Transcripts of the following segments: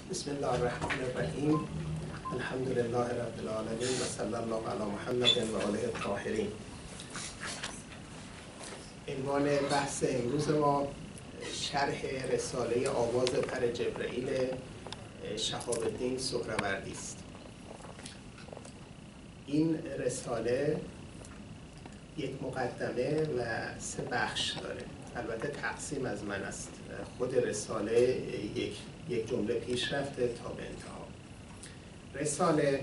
بسم الله الرحمن الرحیم. الحمد لله رب العالمین و صلی الله علی محمد و آله الطاهرین. عنوان بحث امروز ما شرح رساله آواز پر جبرئیل شهاب الدین سهروردی است. این رساله یک مقدمه و 3 بخش داره. البته تقسیم از من است. خود رساله یک جمله پیش رفته تا به انتها. رساله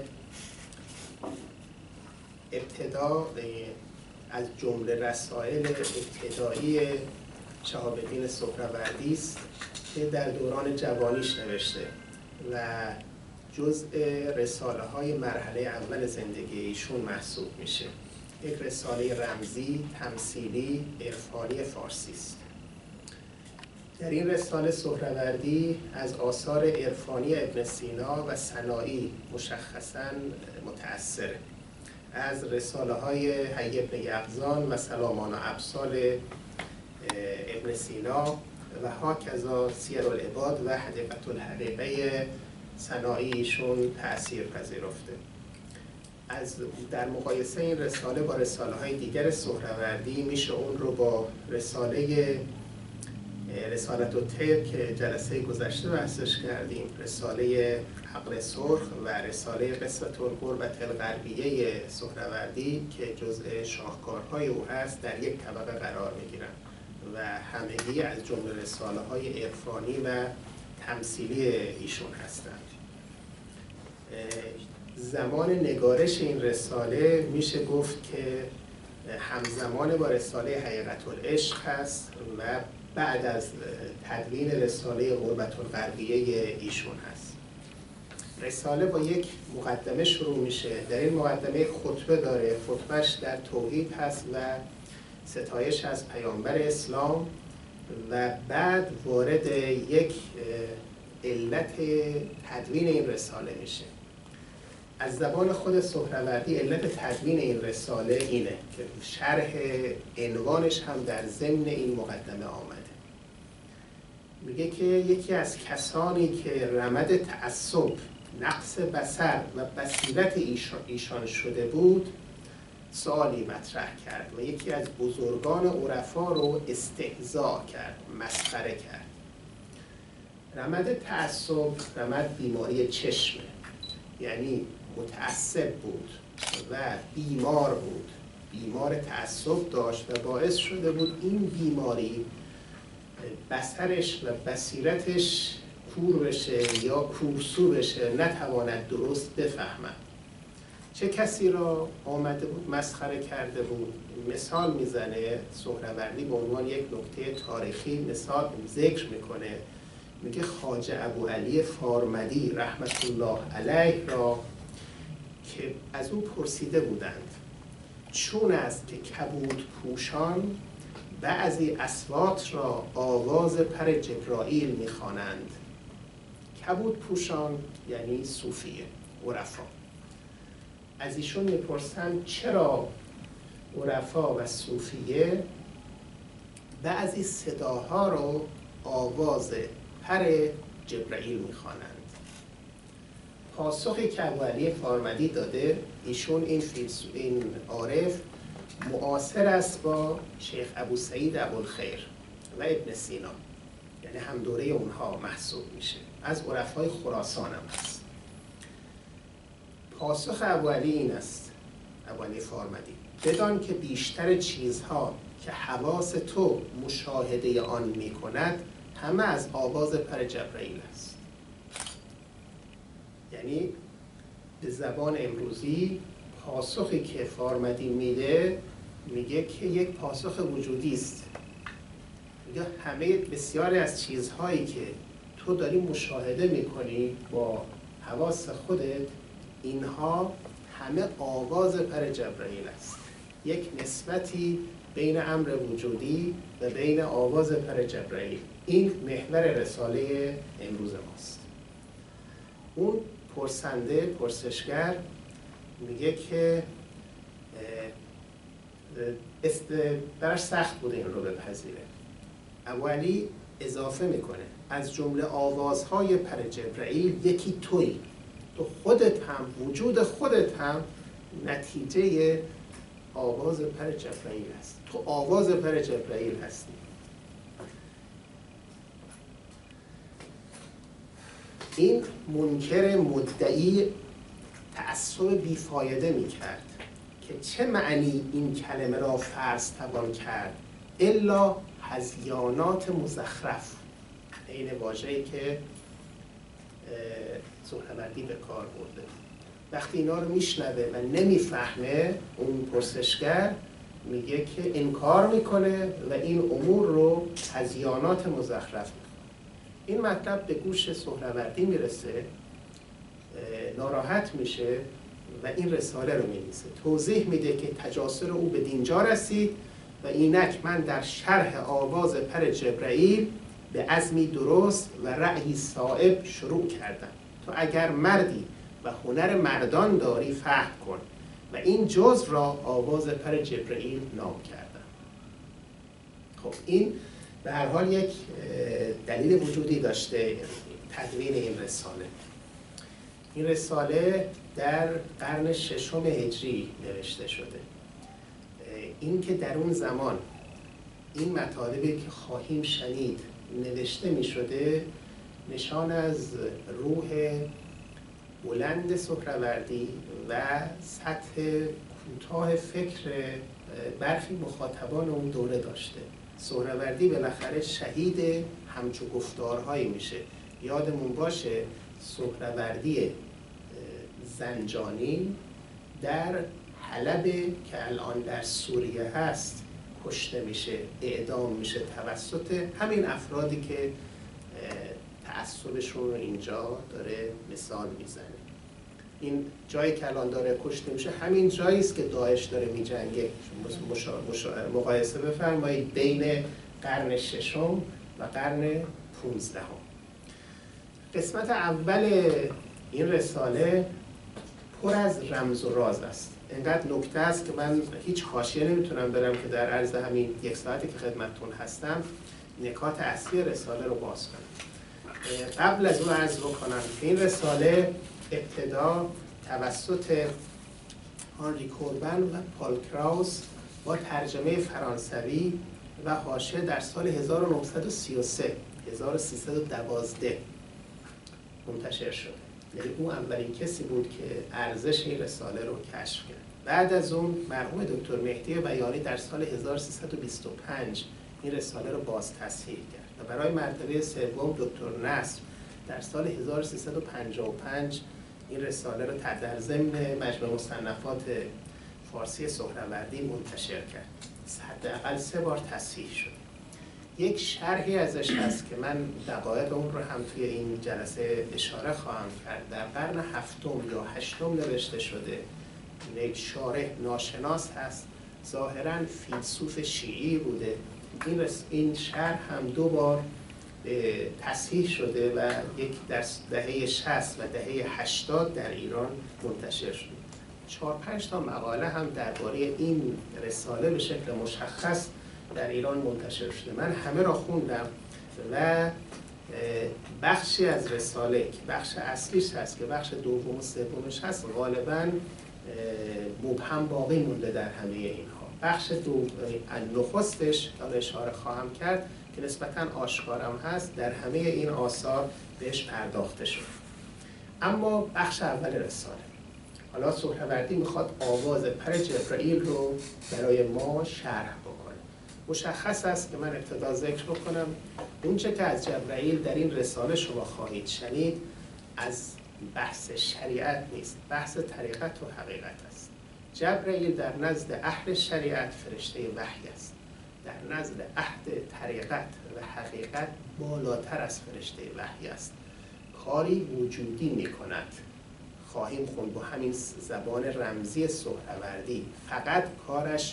ابتدا از جمله رسائل ابتدایی شهاب الدین سهروردی است که در دوران جوانیش نوشته و جزء رساله های مرحله اول زندگی ایشون محسوب میشه. یک رساله رمزی، تمثیلی، عرفانی فارسی است. در این رساله سهروردی از آثار عرفانی ابن سینا و سنایی مشخصاً متأثره. از رساله های حی بن یقظان و سلامان و ابصال ابن سینا و هاکذا سیر العباد و حدیقة الحقیقه سنایی ایشون تأثیر پذیرفته. در مقایسه این رساله با رساله های دیگر سهروردی میشه اون رو با رساله رسالت الطیر که جلسه گذشته بحثش کردیم، رساله عقل سرخ و رساله قصة الغربة الغربیه سهروردی که جزء شاهکارهای او هست در یک طبقه قرار میگیرن و همگی از جمله رساله های عرفانی و تمثیلی ایشون هستند. زمان نگارش این رساله میشه گفت که همزمان با رساله حقیقت العشق هست و بعد از تدوین رساله غربة الغربیه ایشون هست. رساله با یک مقدمه شروع میشه. در این مقدمه خطبه داره. خطبهش در توحید هست و ستایش از پیامبر اسلام و بعد وارد یک علت تدوین این رساله میشه. از زبان خود سهروردی علت تدوین این رساله اینه که شرح عنوانش هم در ضمن این مقدمه آمده. میگه که یکی از کسانی که رمد تعصب، نقص بصر و بصیرت ایشان شده بود سوالی مطرح کرد و یکی از بزرگان عرفا رو استهزاء کرد، مسخره کرد. رمد تعصب رمد بیماری چشمه، یعنی متعصب بود و بیمار بود، بیمار تعصب داشت و باعث شده بود این بیماری بصرش و بصیرتش کور بشه یا کورسو بشه، نتواند درست بفهمد. چه کسی را آمده بود مسخره کرده بود؟ مثال میزنه سهروردی به عنوان یک نکته تاریخی مثال ذکر میکنه. میگه خواجه ابوعلی فارمدی رحمت الله علیه را که از او پرسیده بودند چون است که کبود پوشان بعضی اصوات را آواز پر جبرائیل میخوانند. کبود پوشان یعنی صوفیه، عرفا. از ایشون میپرسند چرا عرفا و صوفیه بعضی صداها رو آواز پر جبرائیل میخوانند. پاسخی که ابوعلی فارمدی داده، ایشون این عارف معاصر است با شیخ ابو سعید ابوالخیر و ابن سینا، یعنی هم دوره اونها محسوب میشه. از عرفای خراسان هم هست. پاسخ ابوعلی این است، ابوعلی فارمدی: بدان که بیشتر چیزها که حواس تو مشاهده آن میکند همه از آواز پر جبرائیل است. یعنی به زبان امروزی پاسخی که فارمدی میده میگه که یک پاسخ وجودی است. میگه همه بسیاری از چیزهایی که تو داری مشاهده میکنی با حواس خودت، اینها همه آواز پر جبرائیل است. یک نسبتی بین امر وجودی و بین آواز پر جبرائیل. این محور رساله امروز ماست. اون پرسنده، پرسشگر میگه که براش سخت بوده این رو بپذیره. ابوعلی اضافه میکنه از جمله آوازهای پر جبرائیل یکی تویی، تو خودت هم، وجود خودت هم نتیجه آواز پر جبرائیل هست، تو آواز پر جبرائیل هستی. این منکر مدعی تعصب بیفایده میکرد که چه معنی این کلمه را فرض توان کرد الا هذیانات مزخرف، این واژه‌ای که سهروردی به کار برده. وقتی اینا رو میشنوه و نمیفهمه، اون پرسشگر میگه که انکار میکنه و این امور رو هذیانات مزخرف میکنه. این مطلب به گوش سهروردی میرسه، ناراحت میشه و این رساله رو می‌نویسه. توضیح میده که تجاسر او به دینجا رسید و اینک من در شرح آواز پر جبرائیل به عزمی درست و رأیی صائب شروع کردم. تو اگر مردی و هنر مردان داری فهم کن و این جزء را آواز پر جبرائیل نام کردم. خب این به هر حال یک دلیل وجودی داشته تدوین این رساله. این رساله در قرن ششم هجری نوشته شده. این که در اون زمان این مطالبی که خواهیم شنید نوشته می شده نشان از روح بلند سهروردی و سطح کوتاه فکر برخی مخاطبان اون دوره داشته. سهروردی بالاخره شهید همچو گفتارهایی میشه. یادمون باشه سهروردی زنجانی در حلب که الان در سوریه هست کشته میشه، اعدام میشه توسط همین افرادی که تعصبشون رو اینجا داره مثال میزنه. این جایی که الان داره کشته میشه همین جایی است که داعش داره میجنگه. مقایسه بفرمایید بین قرن ششم و قرن 15. قسمت اول این رساله پر از رمز و راز است. اینقدر نکته است که من هیچ حاشیه نمیتونم برم که در عرض همین یک ساعتی که خدمتتون هستم نکات اصلی رساله رو باز کنم. قبل از اون عرض بکنم که این رساله ابتدا توسط هانری کوربن و پال کراوس با ترجمه فرانسوی و حاشیه در سال 1312 منتشر شد. یعنی اون اولین کسی بود که ارزش این رساله رو کشف کرد. بعد از اون مرحوم دکتر مهدی بیانی در سال 1325 این رساله رو باز تصحیح کرد و برای مرتبه سوم دکتر نصر در سال 1355 این رساله رو در ضمن مجموع مصنفات فارسی سهروردی منتشر کرد. حداقل 3 بار تصحیح شد. یک شرحی ازش هست که من دقایق اون رو هم توی این جلسه اشاره خواهم کرد. در قرن 7 یا 8 نوشته شده. یک شارح ناشناس هست، ظاهراً فیلسوف شیعی بوده. این شرح هم 2 بار تصحیح شده و یک در دهه 60 و دهه 80 در ایران منتشر شده. 4-5 تا مقاله هم درباره این رساله به شکل مشخص در ایران منتشر شده. من همه را خوندم و بخشی از رساله که بخش اصلیش هست که بخش دوم و سومش هست غالباً مبهم باقی مونده در همه اینها. بخش نخستش اشاره خواهم کرد که نسبتاً آشکارم هست، در همه این آثار بهش پرداخته شد. اما بخش اول رساله، حالا سهروردی میخواد آواز پر جبرائیل رو برای ما شرح بکنه. مشخص است که من ابتدا ذکر بکنم اونچه که از جبرائیل در این رساله شما خواهید شنید از بحث شریعت نیست، بحث طریقت و حقیقت است. جبرائیل در نزد اهل شریعت فرشته وحی است، در نزد اهل طریقت و حقیقت بالاتر از فرشته وحی است. کاری وجودی می کند. خواهیم خوند با همین زبان رمزی سهروردی. فقط کارش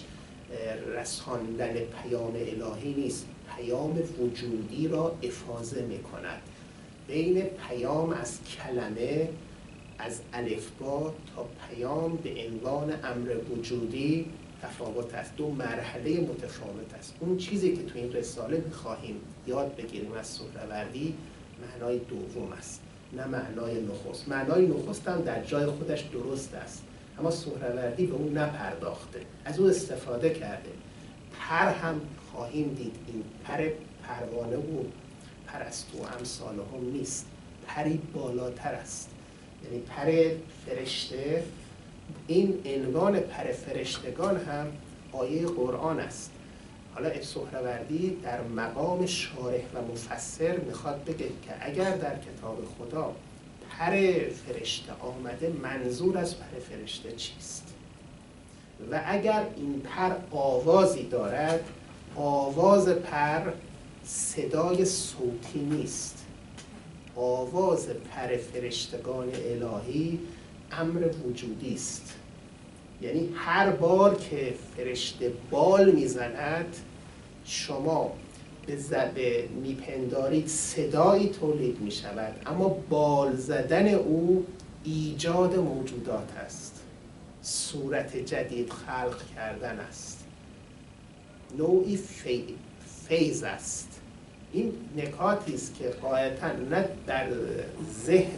رساندن پیام الهی نیست، پیام وجودی را افاضه می کند. بین پیام از کلمه، از الفبا تا پیام به عنوان امر وجودی متفاوت است، دو مرحله متفاوت است. اون چیزی که تو این رساله می‌خواهیم یاد بگیریم از سهروردی معنای دوم است، نه معنای نخست. معنای نخست هم در جای خودش درست است، اما سهروردی به اون نپرداخته، از اون استفاده کرده. پر هم خواهیم دید این پر پروانه و پرستو و امثال هم نیست، پری بالاتر است، یعنی پر فرشته. این عنوان پر فرشتگان هم آیه قرآن است. حالا سهروردی در مقام شارح و مفسر میخواد بگه که اگر در کتاب خدا پر فرشته آمده، منظور از پر فرشته چیست؟ و اگر این پر آوازی دارد، آواز پر صدای صوتی نیست. آواز پر فرشتگان الهی امر وجودی است. یعنی هر بار که فرشته بال میزند، شما به میپندارید صدایی تولید میشود، اما بال زدن او ایجاد موجودات است، صورت جدید خلق کردن است، نوعی فیض است. این نکاتی است که غایتاً نه در ذهن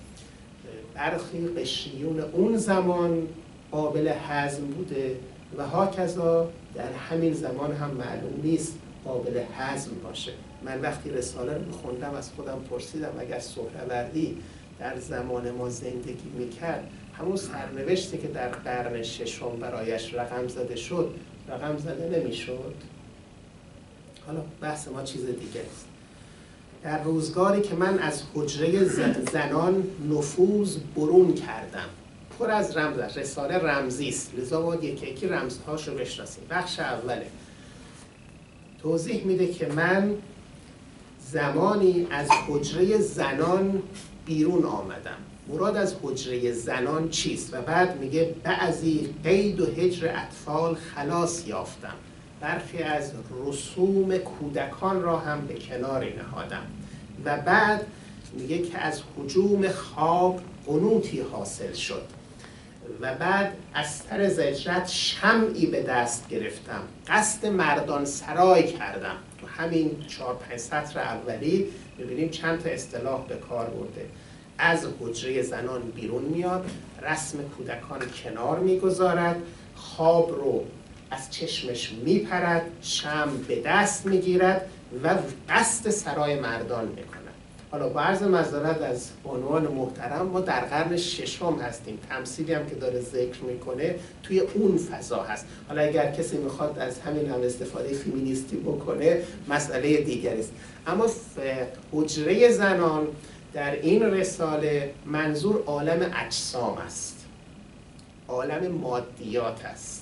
برخی قشریون اون زمان قابل هضم بوده و هاکذا در همین زمان هم معلوم نیست قابل هضم باشه. من وقتی رساله رو خوندم از خودم پرسیدم اگر سهروردی در زمان ما زندگی میکرد، همون سرنوشتی که در قرن ششم برایش رقم زده شد، رقم زده نمیشد؟ حالا بحث ما چیز دیگه است. در روزگاری که من از حجره زنان نفوذ برون کردم، پر از رمز است. رساله رمزی است، لذا باید یکی رمزهاش رو بشناسیم. بخش اوله توضیح میده که من زمانی از حجره زنان بیرون آمدم. مراد از حجره زنان چیست؟ و بعد میگه بعضی قید و هجر اطفال خلاص یافتم، برخی از رسوم کودکان را هم به کناری نهادم. و بعد میگه که از هجوم خواب قنوتی حاصل شد. و بعد از سر زجرت شمعی به دست گرفتم، قصد مردان سرای کردم. تو همین 4-5 سطر اولی ببینیم چند تا اصطلاح به کار برده. از حجره زنان بیرون میاد، رسم کودکان کنار میگذارد، خواب رو از چشمش میپرد، شمع به دست میگیرد و قصد سرای مردان میکند. حالا با عرض معذرت از عنوان محترم، ما در قرن ششم هستیم. تمثیلی هم که داره ذکر میکنه توی اون فضا هست. حالا اگر کسی میخواد از همین هم استفاده فمینیستی بکنه مسئله دیگری است. اما حجره زنان در این رساله منظور عالم اجسام است، عالم مادیات است.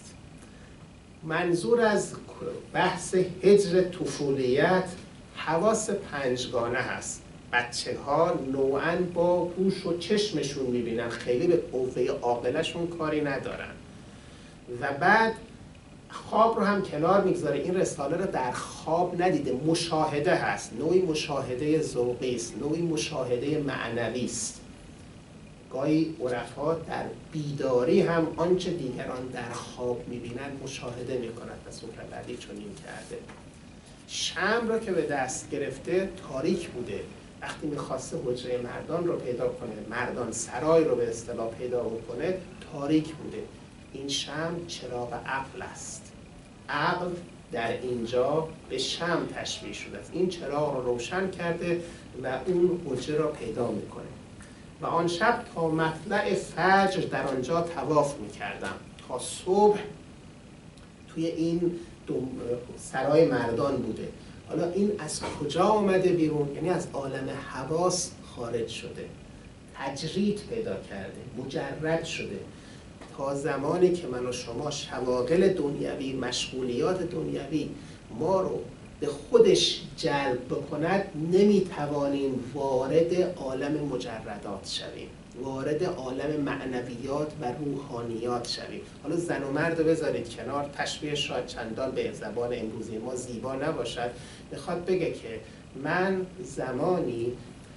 منظور از بحث هجر طفولیت حواس پنجگانه هست. بچه ها نوعاً با گوش و چشمشون میبینن، خیلی به قوه عاقلشون کاری ندارن. و بعد خواب رو هم کنار میگذاره. این رساله رو در خواب ندیده، مشاهده هست، نوعی مشاهده ذوقی است، نوعی مشاهده معنوی است. گاهی عرفا در بیداری هم آنچه دیگران در خواب میبینن مشاهده میکنند و سهروردی چنین کرده. شمع رو که به دست گرفته تاریک بوده، وقتی میخواسته حجره مردان رو پیدا کنه، مردان سرای رو به اصطلاح پیدا بکنه، تاریک بوده. این شمع چراغ عقل است. عقل در اینجا به شمع تشبیه شده است. این چراغ رو روشن کرده و اون حجره رو پیدا میکنه. و آن شب تا مطلع فجر در آنجا طواف میکردم، تا صبح توی این سرای مردان بوده. حالا این از کجا آمده بیرون؟ یعنی از عالم حواس خارج شده، تجرید پیدا کرده، مجرد شده. تا زمانی که من و شما شواغل دنیوی، مشغولیات دنیوی ما رو به خودش جلب بکند، نمیتوانیم وارد عالم مجردات شویم، وارد عالم معنویات و روحانیات شویم. حالا زن و مرد رو بذارید کنار، تشبیه شاید چندان به زبان امروزی ما زیبا نباشد. میخواد بگه که من زمانی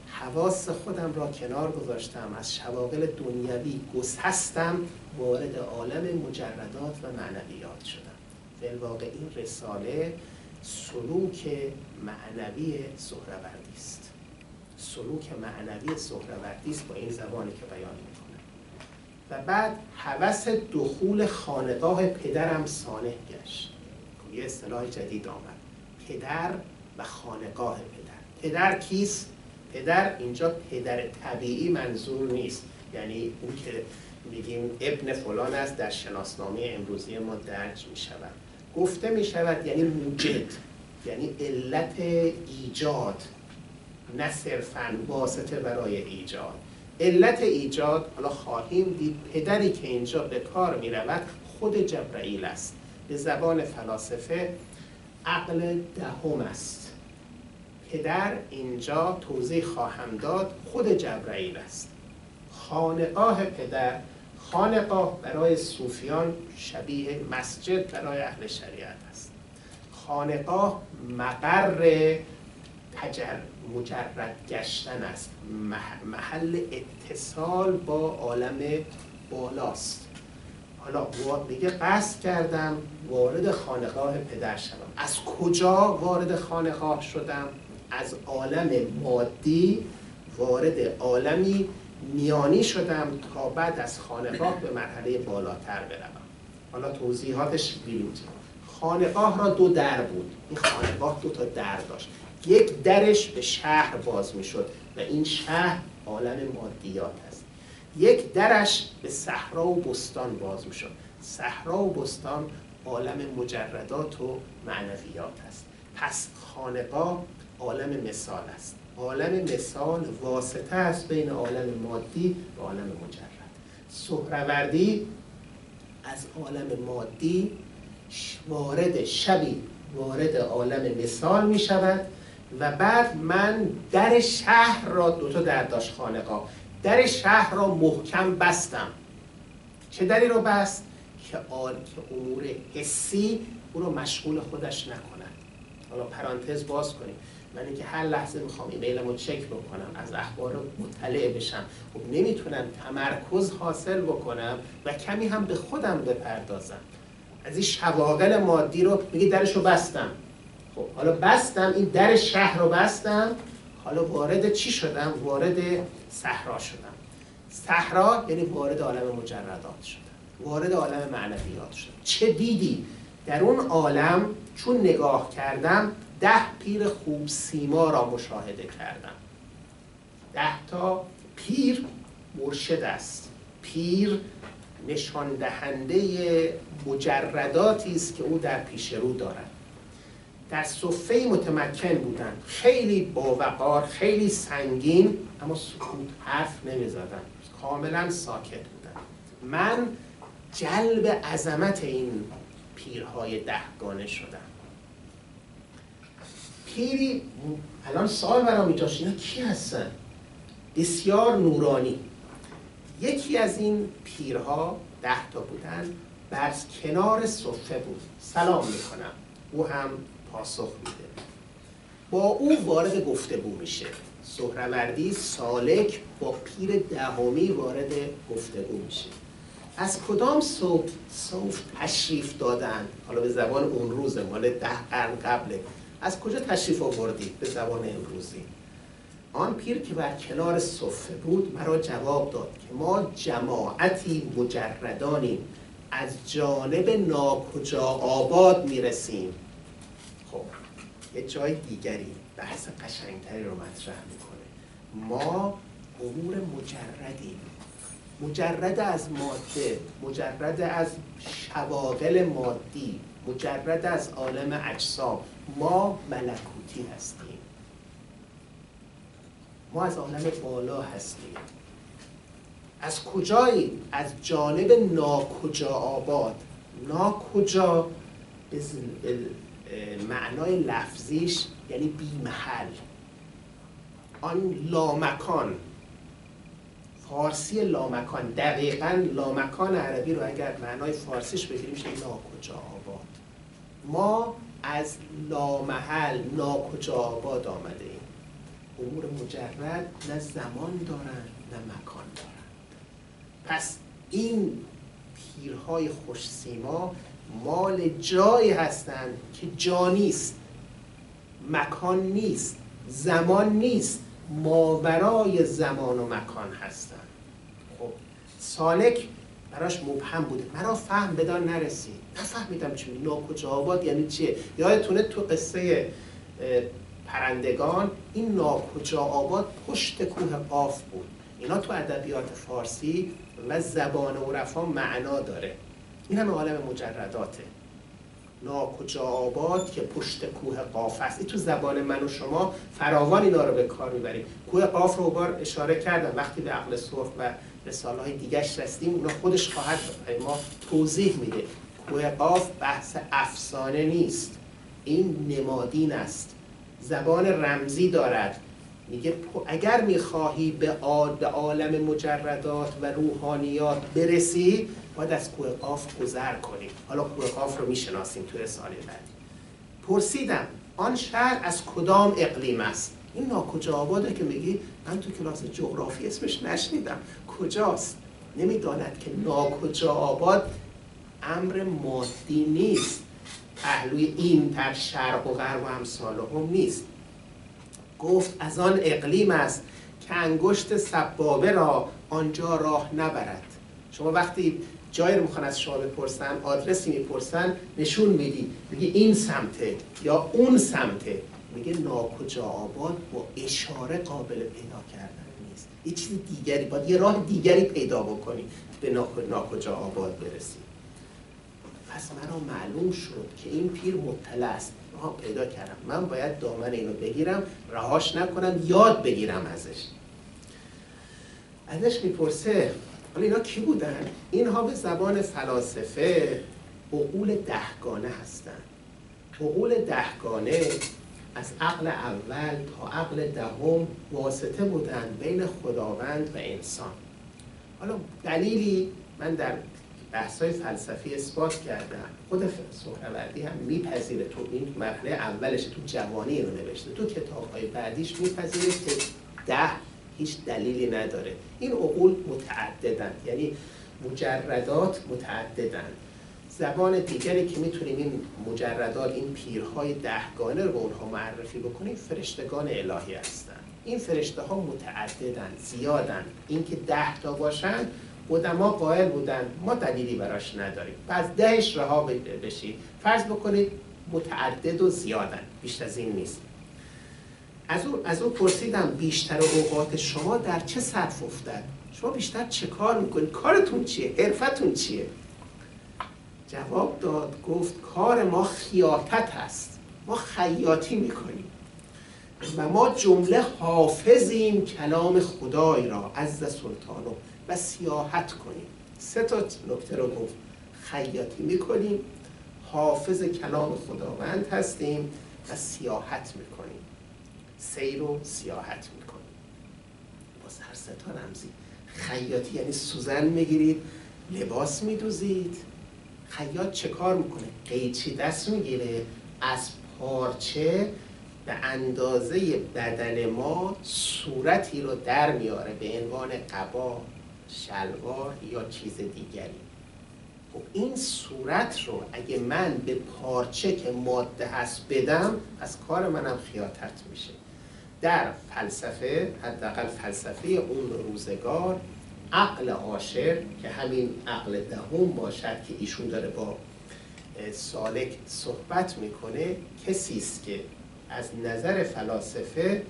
حواس خودم را کنار گذاشتم، از شواغل دنیوی گسستم، وارد عالم مجردات و معنویات شدم. در واقع این رساله سلوک معنوی سهروردی است. سلوک معنوی سهروردی است با این زبانی که بیان میکنه. و بعد هوس دخول خانقاه پدرم سانح گشت. یه اصطلاح جدید آمد، پدر و خانقاه پدر. پدر کیست؟ پدر اینجا پدر طبیعی منظور نیست، یعنی اون که میگیم ابن فلان است در شناسنامه امروزی ما درج می شود. گفته می شود یعنی موجد، یعنی علت ایجاد، نه صرفاً واسطه برای ایجاد. علت ایجاد حالا خواهیم دید. پدری که اینجا به کار می رود خود جبرائیل است. به زبان فلاسفه عقل دهم است. پدر اینجا توضیح خواهم داد خود جبرائیل است. خانقاه پدر، خانقاه برای صوفیان شبیه مسجد برای اهل شریعت است. خانقاه مقر مجرد گشتن است، محل اتصال با عالم بالاست. حالا میگه قصد کردم وارد خانقاه پدر شدم. از کجا وارد خانقاه شدم؟ از عالم مادی وارد عالمی میانی شدم تا بعد از خانقاه به مرحله بالاتر بروم. حالا توضیحاتش ببینید. خانقاه را دو در بود. این خانقاه دو تا در داشت. یک درش به شهر باز میشد و این شهر عالم مادیات است. یک درش به صحرا و بستان باز میشد. صحرا و بستان عالم مجردات و معنویات است. پس خانقاه عالم مثال است. عالم مثال واسطه است بین عالم مادی و عالم مجرد. سهروردی از عالم مادی وارد عالم مثال می شود و بعد من در شهر را دوتا در داشت خانقاه. در شهر را محکم بستم. چه دری رو بست؟ که امور حسی او رو مشغول خودش نکند. حالا پرانتز باز کنیم. من اینکه هر لحظه میخوام ایمیلم رو چک بکنم، از اخبار رو مطلع بشم، خب نمیتونم تمرکز حاصل بکنم و کمی هم به خودم بپردازم. از این شواغل مادی رو میگه درش رو بستم. خب حالا بستم، این در شهر رو بستم، حالا وارد چی شدم؟ وارد صحرا شدم. صحرا یعنی وارد عالم مجردات شدم، وارد عالم معنویات شدم. چه دیدی؟ در اون عالم چون نگاه کردم 10 پیر خوب سیما را مشاهده کردم. 10 تا پیر مرشد است. پیر نشان دهنده مجرداتی است که او در پیش رو دارد. در صفه متمکن بودند، خیلی باوقار، خیلی سنگین، اما سکوت، حرف نمیزدن، کاملا ساکت بودند. من جلب عظمت این پیرهای 10گانه شدم. پیری الان سوال برام ایجاد شد، اینا کی هستن؟ بسیار نورانی. یکی از این پیرها 10 تا بودن، بر کنار صفه بود. سلام میکنم، او هم پاسخ میده. با او وارد گفتگو میشه. سهروردی سالک با پیر 10می وارد گفتگو میشه. از کدام صوف تشریف دادن؟ حالا به زبان اون روزه، مال 10 قرن قبله. از کجا تشریف آوردید؟ به زبان امروزی. آن پیر که بر کنار صفه بود مرا جواب داد که ما جماعتی مجردانیم، از جانب ناکجا آباد میرسیم. خب یه جای دیگری بحث قشنگتری رو مطرح میکنه. ما امور مجردیم، مجرد از ماده، مجرد از شواغل مادی، مجرد از عالم اجسام. ما ملکوتی هستیم، ما از عالم بالا هستیم. از کجایی؟ از جانب ناکجا آباد. ناکجا به معنای لفظیش یعنی بی محل، آن لامکان. فارسی لامکان، دقیقاً لامکان عربی رو اگر معنای فارسیش بگیریم میشه ناکجا آباد. ما از لامحل ناکجا آباد آمده ایم. امور مجرد نه زمان دارند نه مکان دارند. پس این پیرهای خوش سیما مال جایی هستند که جا نیست، مکان نیست، زمان نیست، ماورای زمان و مکان هستند. خب سالک براش مبهم بوده، مرا فهم بدان نرسید، نفهمیدم چی ناکجا آباد یعنی چیه. یادتونه تو قصه پرندگان این ناکجا آباد پشت کوه قاف بود. اینا تو ادبیات فارسی و زبان عرفا معنا داره. این همه عالم مجرداته. ناکجا آباد که پشت کوه قاف است. این تو زبان من و شما فراوان اینا رو به کار میبریم. کوه قاف رو بار اشاره کردم، وقتی به عقل سرخ و رساله های دیگرش رسیدیم اونا خودش خواهد ما توضیح میده. کوه قاف بحث افسانه نیست، این نمادین است، زبان رمزی دارد. میگه اگر میخواهی به عالم مجردات و روحانیات برسی باید از کوه قاف گذر کنی. حالا کوه قاف رو میشناسیم تو رساله بعدی. پرسیدم آن شهر از کدام اقلیم است؟ این ناکجا آباده که میگی من تو کلاس جغرافی اسمش نشنیدم، کجاست؟ نمیداند که ناکجا آباد امر مادی نیست، پهلوی این در شرق و غرب و امثال هم نیست. گفت از آن اقلیم است که انگشت سبابه را آنجا راه نبرد. شما وقتی جایی رو میخوان از شما بپرسن، آدرسی میپرسن، نشون میدی، میگی این سمته یا اون سمته. میگه ناکجا آباد با اشاره قابل پیدا کردن نیست، یه چیز دیگری، باید یه راه دیگری پیدا بکنی به ناکجا آباد برسی. پس مرا معلوم شد که این پیر مطلع است. پیدا کردم، من باید دامن اینو بگیرم، رهاش نکنم، یاد بگیرم ازش میپرسه حالا اینا کی بودن؟ اینها به زبان فلاسفه عقول دهگانه هستند. عقول دهگانه از عقل اول تا عقل دهم واسطه بودند بین خداوند و انسان. حالا دلیلی من در بحث‌های فلسفی اثبات کردم، خود سهروردی هم میپذیره، تو این مرحله اولش تو جوانی رو نوشته، تو کتاب‌های بعدیش میپذیره که 10 هیچ دلیلی نداره. این عقول متعددن، یعنی مجردات متعددن. زبان دیگری که میتونیم این مجردات، این پیرهای دهگانه رو به اونها معرفی بکنیم، فرشتگان الهی هستن. این فرشته ها متعددن، زیادن. اینکه 10 تا باشن قدما قائل بودن، ما دلیلی براش نداریم، پس 10 رها بشید. فرض بکنید متعدد و زیادن، بیشتر از این نیست. از اون پرسیدم بیشتر اوقات شما در چه صرف افتاد؟ شما بیشتر چه کار میکنید؟ کارتون چیه؟ حرفتون چیه؟ جواب داد، گفت کار ما خیاطت هست، ما خیاطی میکنیم و ما جمله حافظیم کلام خدای را عز سلطانه و سیاحت کنیم. 3 تا نکته رو گفت، خیاطی میکنیم، حافظ کلام خداوند هستیم و سیاحت میکنیم، سیر و سیاحت میکنیم. باز هر 3 تا رمزی. خیاطی یعنی سوزن میگیرید، لباس میدوزید. خیاط چه کار میکنه؟ قیچی دست میگیره، از پارچه به اندازه بدن ما صورتی رو در میاره به عنوان قبا، شلوار یا چیز دیگری. خب این صورت رو اگه من به پارچه که ماده هست بدم، از کار منم خیاطت میشه. در فلسفه، حداقل فلسفه اون روزگار، عقل عاشر که همین عقل دهم باشد که ایشون داره با سالک صحبت میکنه، کسی است که از نظر فلاسفه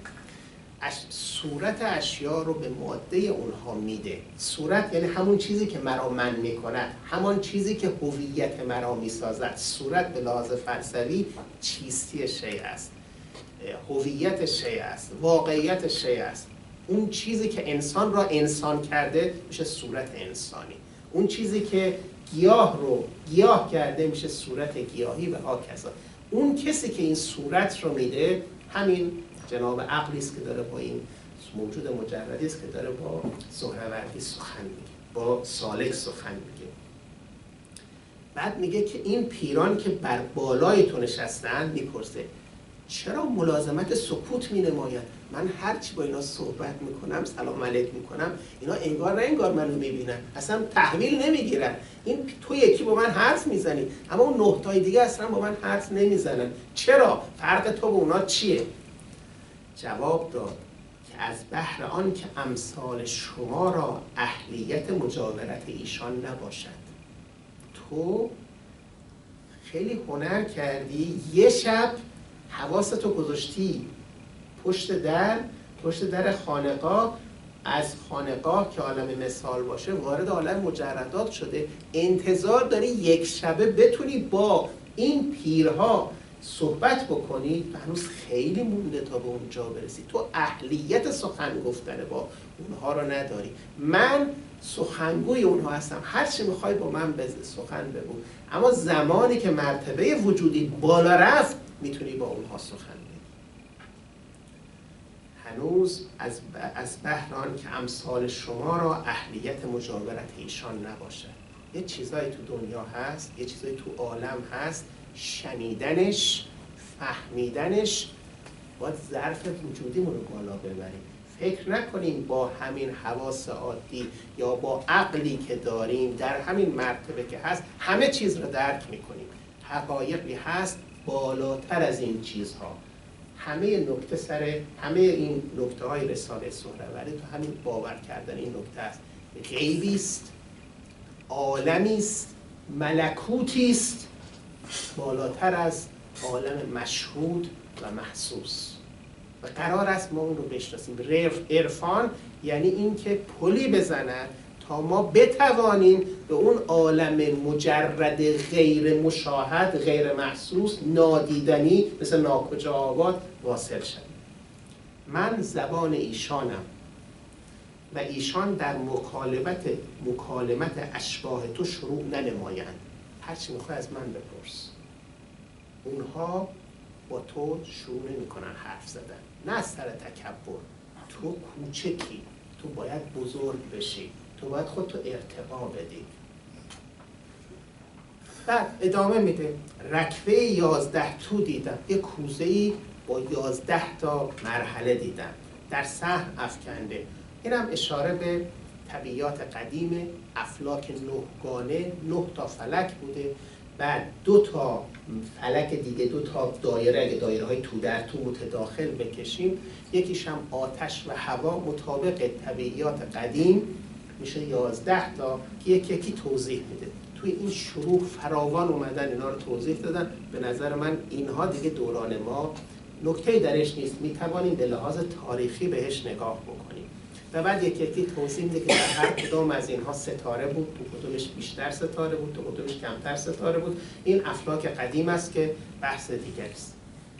صورت اشیا رو به ماده اونها میده. صورت یعنی همون چیزی که مرا من میکند، همون چیزی که هویت مرا میسازد. صورت به لحاظ فلسفی چیستی شیء است، هویت شیء است، واقعیت شیء است. اون چیزی که انسان را انسان کرده میشه صورت انسانی. اون چیزی که گیاه رو گیاه کرده میشه صورت گیاهی و هاکذا. اون کسی که این صورت رو میده همین جناب عقلی است که داره با این موجود مجردی است که داره با سهروردی سخن میگه، با سالک سخن میگه. بعد میگه که این پیران که بر بالای تو نشستن، میپرسه چرا ملازمت سکوت می نماید؟ من هرچی با اینا صحبت میکنم، سلام علیک میکنم، اینا انگار نه انگار منو میبینن، اصلا تحویل نمیگیرن. این تو یکی با من حرف میزنی اما اون 9 تای دیگه اصلا با من حرف نمیزنن. چرا؟ فرق تو با اونا چیه؟ جواب داد که از بهر آن که امثال شما را اهلیت مجاورت ایشان نباشد. تو خیلی هنر کردی، یه شب حواستو گذاشتی پشت در خانقاه، از خانقاه که عالم مثال باشه وارد عالم مجردات شده، انتظار داری یک شبه بتونی با این پیرها صحبت بکنی. هنوز خیلی مونده تا به اونجا برسی. تو اهلیت سخن گفتن با اونها رو نداری. من سخنگوی اونها هستم، هر چی میخوای با من سخن بگو، اما زمانی که مرتبه وجودی بالا رفت میتونی با اونها سخن بگی. هنوز از بهر آن که امثال شما را اهلیت مجاورت ایشان نباشد. یه چیزایی تو دنیا هست، یه چیزایی تو عالم هست، شنیدنش، فهمیدنش باید ظرف وجودیمون رو بالا ببریم. فکر نکنیم با همین حواس عادی یا با عقلی که داریم در همین مرتبه که هست همه چیز رو درک میکنیم. حقایقی هست بالاتر از این چیزها. همه این نکته های رساله سهروردی تو همین باور کردن این نکته است. غیبی است، عالمی است، ملکوتی است بالاتر از عالم مشهود و محسوس و قرار است ما اون رو بشناسیم. عرفان یعنی این که پلی بزند تا ما بتوانیم به اون عالم مجرد غیر مشاهد، غیر محسوس، نادیدنی مثل ناکجا آباد واصل شویم. من زبان ایشانم و ایشان در مکالمت اشباه تو شروع ننمایند. هرچی میخوای از من بپرس. اونها با تو شروع نمی‌کنن حرف زدن، نه از سر تکبر. تو کوچکی، تو باید بزرگ بشی، تو باید خودتو ارتقا بدی. بعد ادامه میده. رکوه 11 تو دیدم، یه کوزه‌ای با 11 تا مرحله دیدم، در صحن افکنده. اینم اشاره به طبیعیات قدیم افلاک 9 گانه، 9 تا فلک بوده. بعد 2 تا فلک دیگه، 2 تا دایره، اگه دایره های تو در تو متداخل بکشیم، یکیش هم آتش و هوا مطابق طبیعیات قدیم میشه 11 تا که یکی توضیح میده. توی این شروع فراوان اومدن اینا رو توضیح دادن. به نظر من اینها دیگه دوران ما، نکته‌ای درش نیست، میتوانیم به لحاظ تاریخی بهش نگاه بکنیم. و بعد یکی توضیح میده که در هر کدام از اینها ستاره بود، تو کدومش بیشتر ستاره بود، تو کدومش کمتر ستاره بود. این افلاک قدیم است که بحث دیگری است.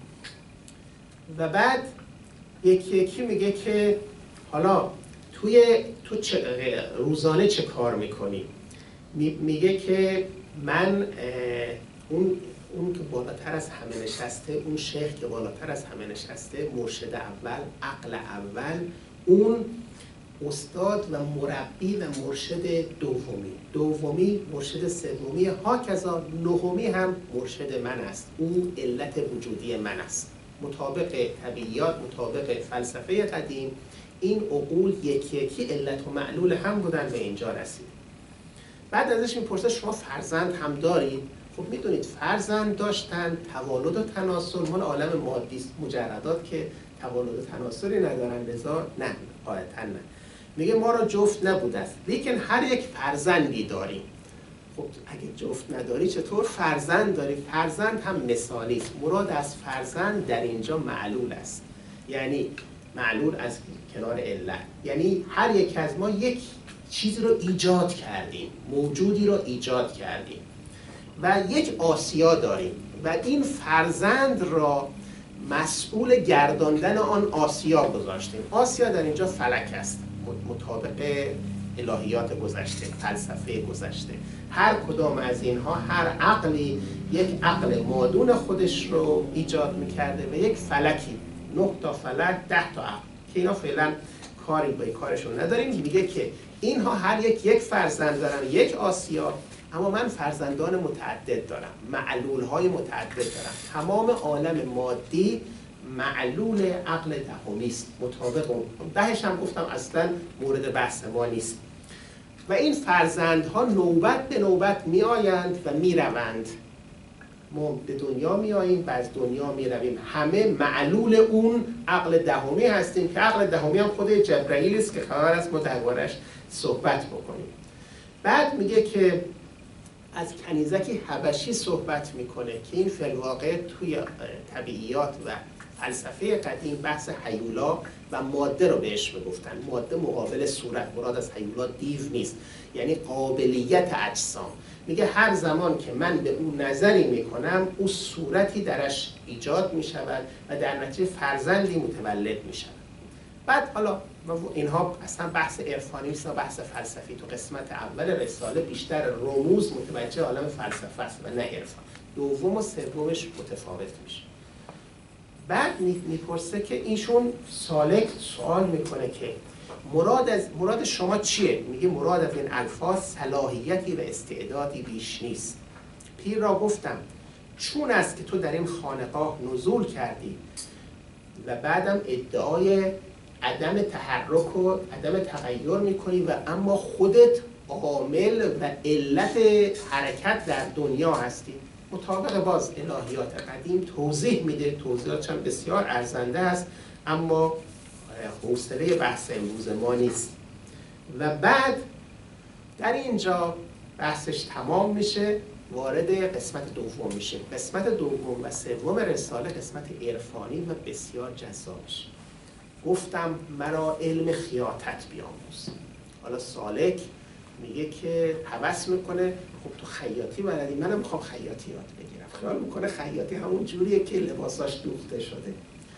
و بعد یکی میگه که حالا تو روزانه چه کار میکنی؟ میگه که من اون که بالاتر از همه نشسته، اون شیخ که بالاتر از همه نشسته، مرشد اول، عقل اول، اون استاد و مربی و مرشد دومی مرشد سومی، هاکذا نهمی هم مرشد من است. او علت وجودی من است. مطابق طبیعیات، مطابق فلسفه قدیم، این عقول یکی علت و معلول هم بودن، به اینجا رسید. بعد ازش میپرسه شما فرزند هم دارید؟ خب میدونید فرزند داشتن، توالد و تناسل مال عالم مادی است. مجردات که توالد و تناسلی ندارن، لذا نه، قاعدتاً نه. میگه ما را جفت نبوده است، لیکن هر یک فرزندی داریم. خب اگه جفت نداری چطور فرزند داری؟ فرزند هم مثالی است. مراد از فرزند در اینجا معلول است، یعنی معلول از کنار علت، یعنی هر یک از ما یک چیزی رو ایجاد کردیم، موجودی رو ایجاد کردیم و یک آسیا داریم و این فرزند را مسئول گرداندن آن آسیا گذاشتیم. آسیا در اینجا فلک است، مطابق الهیات گذشته، فلسفه گذشته. هر کدام از اینها، هر عقلی یک عقل مادون خودش رو ایجاد میکرده و یک فلکی، 9 تا فلک، 10 تا عقل که اینا فعلا کاری با کارشون نداریم. میگه که اینها هر یک فرزند دارن، یک آسیا، اما من فرزندان متعدد دارم، معلول‌های متعدد دارم. تمام عالم مادی معلول عقل دهمی است. مطابق اون دهش هم گفتم اصلا مورد بحث ما نیست. و این فرزندها نوبت به نوبت می آیند و می روند. ما به دنیا می آییم و از دنیا می رویم. همه معلول اون عقل دهمی هستیم که عقل دهمی هم خود جبرائیل است که قرار است ما دربارش صحبت بکنیم. بعد میگه که از کنیزکی حبشی صحبت میکنه که این فی الواقع توی طبیعیات و فلسفه قدیم بحث هیولا و ماده رو بهش میگفتن. ماده مقابل صورت، مراد از هیولا دیو نیست، یعنی قابلیت اجسام. میگه هر زمان که من به اون نظری میکنم او صورتی درش ایجاد میشود و در نتیجه فرزندی متولد میشود. بعد حالا اینها اصلا بحث عرفانی نیست، بحث فلسفی. تو قسمت اول رساله بیشتر رموز متوجه عالم فلسفه است و نه عرفان. دوم و سومش متفاوت میشه. بعد میپرسه که ایشون سالک سوال میکنه که مراد شما چیه؟ میگه مراد از این الفاظ صلاحیتی و استعدادی بیش نیست. پیر را گفتم چون است که تو در این خانقاه نزول کردی و بعدم ادعای عدم تحرک و عدم تغییر میکنی و اما خودت عامل و علت حرکت در دنیا هستی. مطابق باز الهیات قدیم توضیح میده، توضیحاتش هم بسیار ارزنده است اما حوصله بحث امروز ما نیست. و بعد در اینجا بحثش تمام میشه، وارد قسمت دوم میشه. قسمت دوم و سوم رساله قسمت عرفانی و بسیار جذابش. گفتم مرا علم خیاطت بیاموز. حالا سالک میگه که هوس میکنه خب تو خیاطی بلدی، منم میخوام خیاطی یاد بگیرم. خیال میکنه خیاطی همون جوریه که لباساش دوخته شده.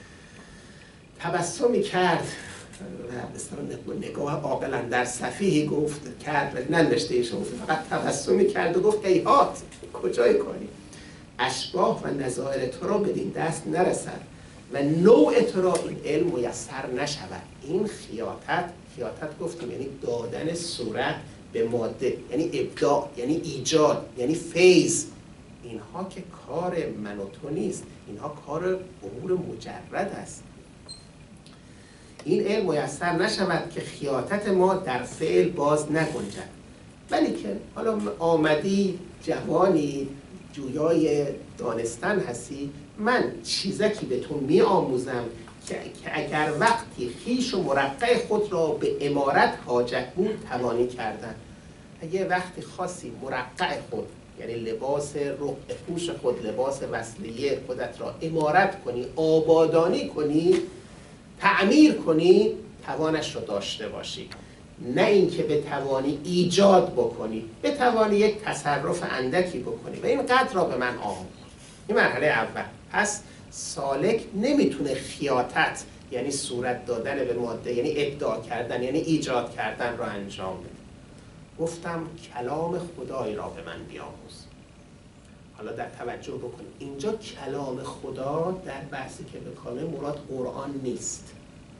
تبسمی کرد و نگاه عاقلا در صفیحی گفت کرد، ننوشته ایشون، فقط تبسمی کرد و گفت هیهات کجای کاری، اشباح و نظائر تو را بدین دست نرسد و نوع تو را این علم میسر نشود. این خیاطت گفتیم یعنی دادن صورت به ماده، یعنی ابداع، یعنی ایجاد، یعنی فیض. اینها که کار من و تو نیست، اینها کار امور مجرد است. این علم میسر نشود که خیاطت ما در فعل باز نگنجد. ولی که حالا آمدی جوانی جویای دانستن هستی، من چیزکی به تو می آموزم که اگر وقتی خویش و مرقع خود را به عمارت حاجت بود توانی کردن. اگه وقتی خاصی مرقع خود یعنی لباس رقع پوش خود، لباس وصلیه خودت را عمارت کنی، آبادانی کنی، تعمیر کنی، توانش را داشته باشی. نه اینکه بتوانی ایجاد بکنی، بتوانی یک تصرف اندکی بکنی و این قدر را به من آموز. این مرحله اول. پس سالک نمیتونه خیاطت یعنی صورت دادن به ماده، یعنی ابداع کردن، یعنی ایجاد کردن را انجام بده. گفتم کلام خدای را به من بیاموز. حالا در توجه بکنید اینجا کلام خدا در بحثی که بکنه مراد قرآن نیست،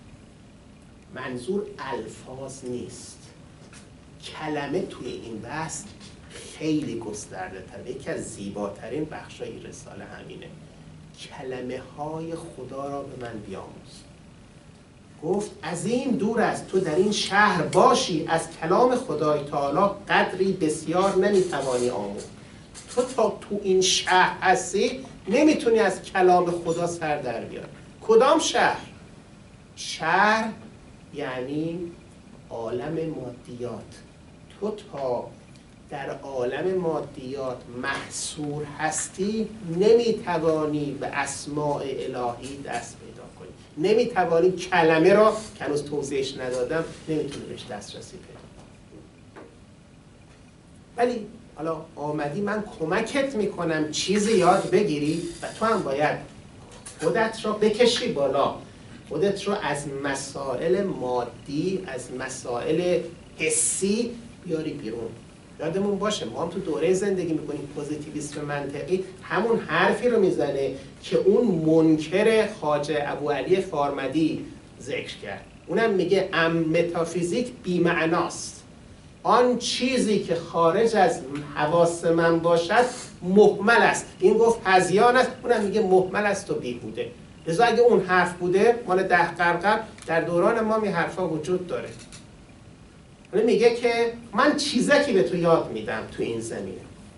منظور الفاظ نیست. کلمه توی این بحث خیلی گسترده تر. یکی از زیباترین بخشای رساله همینه، کلمه های خدا را به من بیاموز. گفت عظیم دور است تو در این شهر باشی، از کلام خدای تعالی قدری بسیار نمیتوانی آموخت. تو تا تو این شهر هستی نمیتونی از کلام خدا سر در بیاری. کدام شهر؟ شهر یعنی عالم مادیات. تو تا در عالم مادیات محصور هستی نمیتوانی به اسماء الهی دست پیدا کنی، نمیتوانی کلمه را که هنوز توضیحش ندادم نمیتونی بهش دسترسی پیدا کنی. ولی حالا آمدی من کمکت میکنم چیزی یاد بگیری و تو هم باید خودت را بکشی بالا، خودت را از مسائل مادی، از مسائل حسی بیاری بیرون. یادمون باشه ما هم تو دوره زندگی میکنیم پوزیتیویسم منطقی همون حرفی رو میزنه که اون منکر خواجه ابوعلی فارمدی ذکر کرد. اونم میگه متافیزیک بی‌معناست. آن چیزی که خارج از حواس من باشد مهمل است. این گفت هذیان است، اونم میگه مهمل است و بیهوده. لذا اگه اون حرف بوده مال 10 قرن در دوران ما این حرفا وجود داره. میگه که من چیزکی به تو یاد میدم تو این زمینه.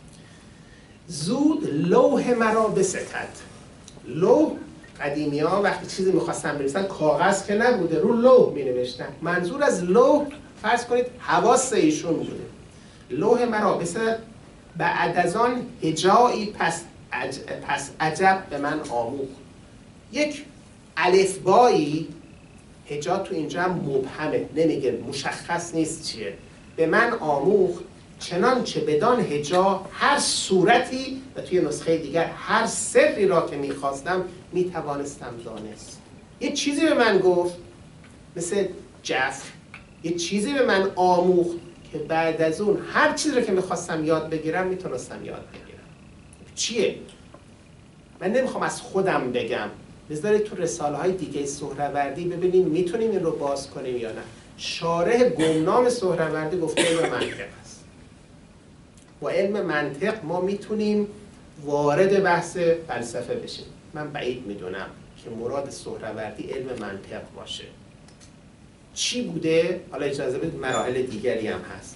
زود لوح مرا بستد. لوح قدیمی ها وقتی چیزی میخواستن بنویسن کاغذ که نبوده، رو لوح مینوشتن. منظور از لوح فرض کنید حواس ایشون بوده. لوح مرا بستد بعد از آن هجایی پس عجب به من آموخت. یک الفبایی، هجا تو اینجا هم مبهمه، نمیگه، مشخص نیست چیه، به من آموخت چنانچه بدان هجا هر صورتی و توی نسخه دیگر هر سری را که میخواستم میتوانستم دانست. یه چیزی به من گفت مثل جفر، یه چیزی به من آموخت که بعد از اون هر چیزی رو که میخواستم یاد بگیرم میتونستم یاد بگیرم. چیه؟ من نمیخوام از خودم بگم، بذارید تو رساله های دیگه سهروردی ببینیم میتونیم این رو باز کنیم یا نه. شارح گمنام سهروردی گفته علم منطق است. با علم منطق ما میتونیم وارد بحث فلسفه بشیم. من بعید میدونم که مراد سهروردی علم منطق باشه. چی بوده؟ حالا اجازه بدید مراحل دیگری هم هست.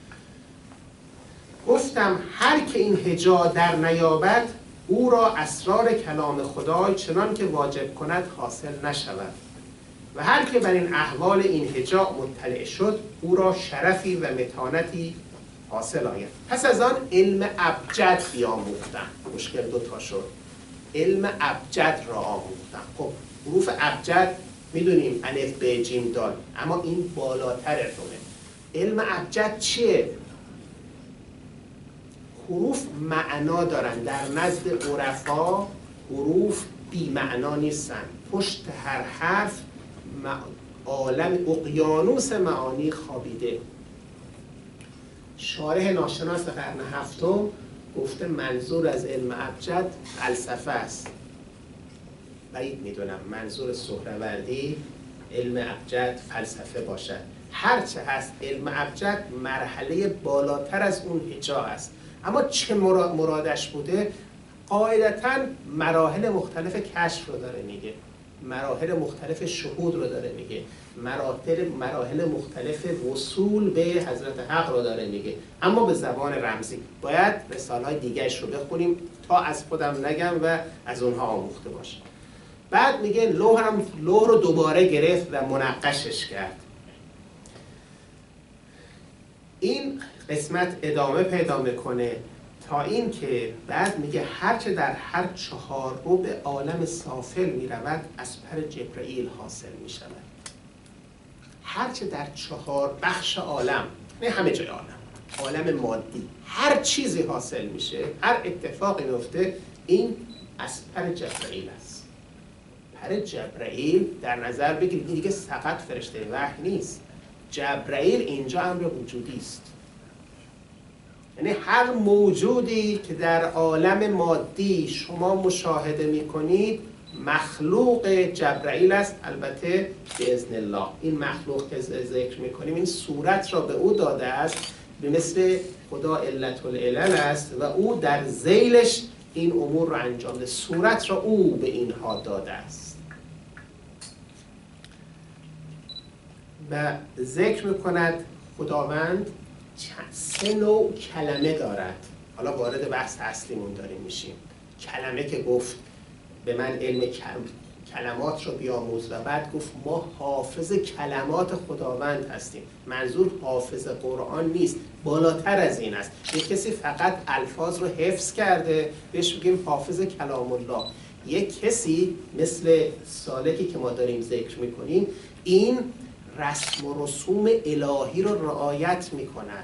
گفتم هر که این هجا در نیابد او را اسرار کلام خدای چنان که واجب کند حاصل نشود و هر که بر این احوال این هجا مطلع شد او را شرفی و متانتی حاصل آید. پس از آن علم ابجد بیاموختم. مشکل دوتا شد. علم ابجد را آموختم. خب حروف ابجد میدونیم الف ب ج دال، اما این بالاتر رونه. علم ابجد چیه؟ حروف معنا دارن. در نزد عرفا حروف بی معنا نیستن. پشت هر حرف عالم اقیانوس معانی خوابیده. شارح ناشناس قرن هفتم گفته منظور از علم ابجد فلسفه است. بعید میدونم منظور سهروردی علم ابجد فلسفه باشد. هرچه هست علم ابجد مرحله بالاتر از اون هجا است. اما چه مرادش بوده؟ قاعدتاً مراحل مختلف کشف رو داره میگه، مراحل مختلف شهود رو داره میگه، مراحل مختلف وصول به حضرت حق رو داره میگه، اما به زبان رمزی. باید رساله‌های دیگه‌اش رو بخونیم تا از خودم نگم و از اونها آموخته باشم. بعد میگه لوح رو دوباره گرفت و منقشش کرد. این قسمت ادامه پیدا میکنه تا این که بعد میگه هرچه در هر 4 ربع عالم سافل میرود از پر جبرئیل حاصل میشود. هرچه در 4 بخش عالم، نه همه جای عالم مادی، هر چیزی حاصل میشه، هر اتفاقی میفته، این از پر جبرئیل است. پر جبرئیل در نظر بگیرید این دیگه فقط فرشته وحی نیست. جبرئیل اینجا امر وجودی است. یعنی هر موجودی که در عالم مادی شما مشاهده میکنید مخلوق جبرئیل است. البته باذن الله این مخلوق که ذکر میکنیم این صورت را به او داده است، به مثل خدا علت العلل است و او در ذیلش این امور را انجام ده. صورت را او به اینها داده است. و ذکر میکند خداوند 3 نوع کلمه دارد. حالا وارد بحث اصلیمون داریم میشیم. کلمه که گفت به من علم کلمات رو بیاموز و بعد گفت ما حافظ کلمات خداوند هستیم. منظور حافظ قرآن نیست، بالاتر از این است. یک کسی فقط الفاظ رو حفظ کرده بهش میگیم حافظ کلام الله. یک کسی مثل سالکی که ما داریم ذکر میکنیم این رسم و رسوم الهی رو رعایت میکند.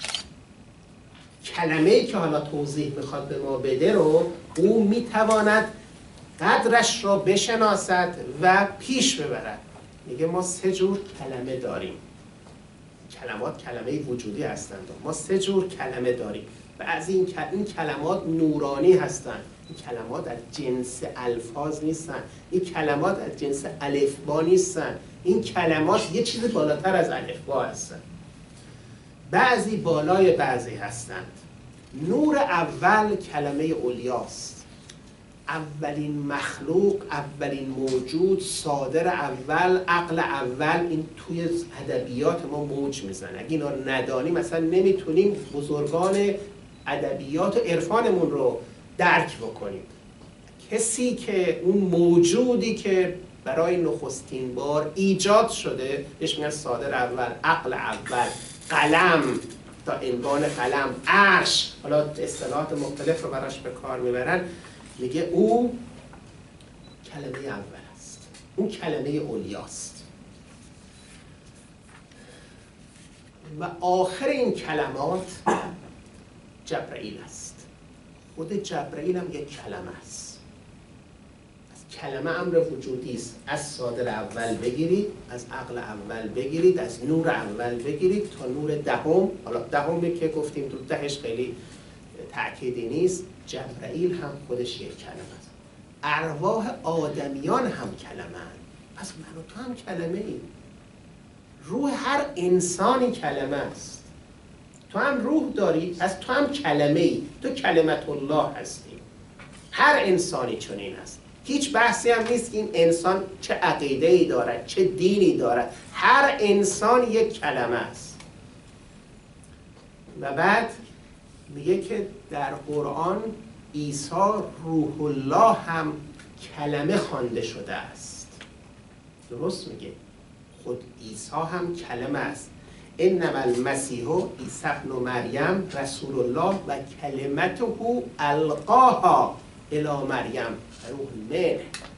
کلمه‌ای که حالا توضیح میخواد به ما بده رو او میتواند قدرش را بشناسد و پیش ببرد. میگه ما 3 جور کلمه داریم. کلمات کلمه وجودی هستند. ما 3 جور کلمه داریم. بعضی این کلمات نورانی هستند. این کلمات از جنس الفاظ نیستن. این کلمات از جنس الفبا نیستن. این کلمات یه چیز بالاتر از الفبا هستن. بعضی بالای بعضی هستند. نور اول کلمه اولیاست. اولین مخلوق، اولین موجود، صادر اول، عقل اول، این توی ادبیات ما موج میزنه. اگه اینا رو ندانیم مثلا نمیتونیم بزرگان ادبیات و عرفانمون رو درک بکنیم. کسی که اون موجودی که برای نخستین بار ایجاد شده بهش میگن صادر اول، عقل اول، قلم تا عنوان قلم، عرش، حالا اصطلاحات مختلف رو براش به کار میبرن، میگه او کلمه اول است، اون کلمه اولیاست. و آخر این کلمات جبرئیل است. خود جبرئیل هم یک کلمه است. کلمه امر وجودی است. از صادر اول بگیرید، از عقل اول بگیرید، از نور اول بگیرید تا نور دهم. حالا دهمی که گفتیم تو دهش خیلی تأکیدی نیست. جبرئیل هم خودش یک کلمه است. ارواح آدمیان هم کلمه اند. پس من و تو هم کلمه ایم. روح هر انسانی کلمه است. تو هم روح داری، پس تو هم کلمه ای. تو کلمت الله هستی. هر انسانی چنین است. هیچ بحثی هم نیست که این انسان چه عقیده‌ای دارد، چه دینی دارد. هر انسان یک کلمه است. و بعد میگه که در قرآن عیسی روح الله هم کلمه خوانده شده است. درست میگه. خود عیسی هم کلمه است. انما المسیح عیسی ابن مریم رسول الله و کلمته القاها الی مریم روح منه.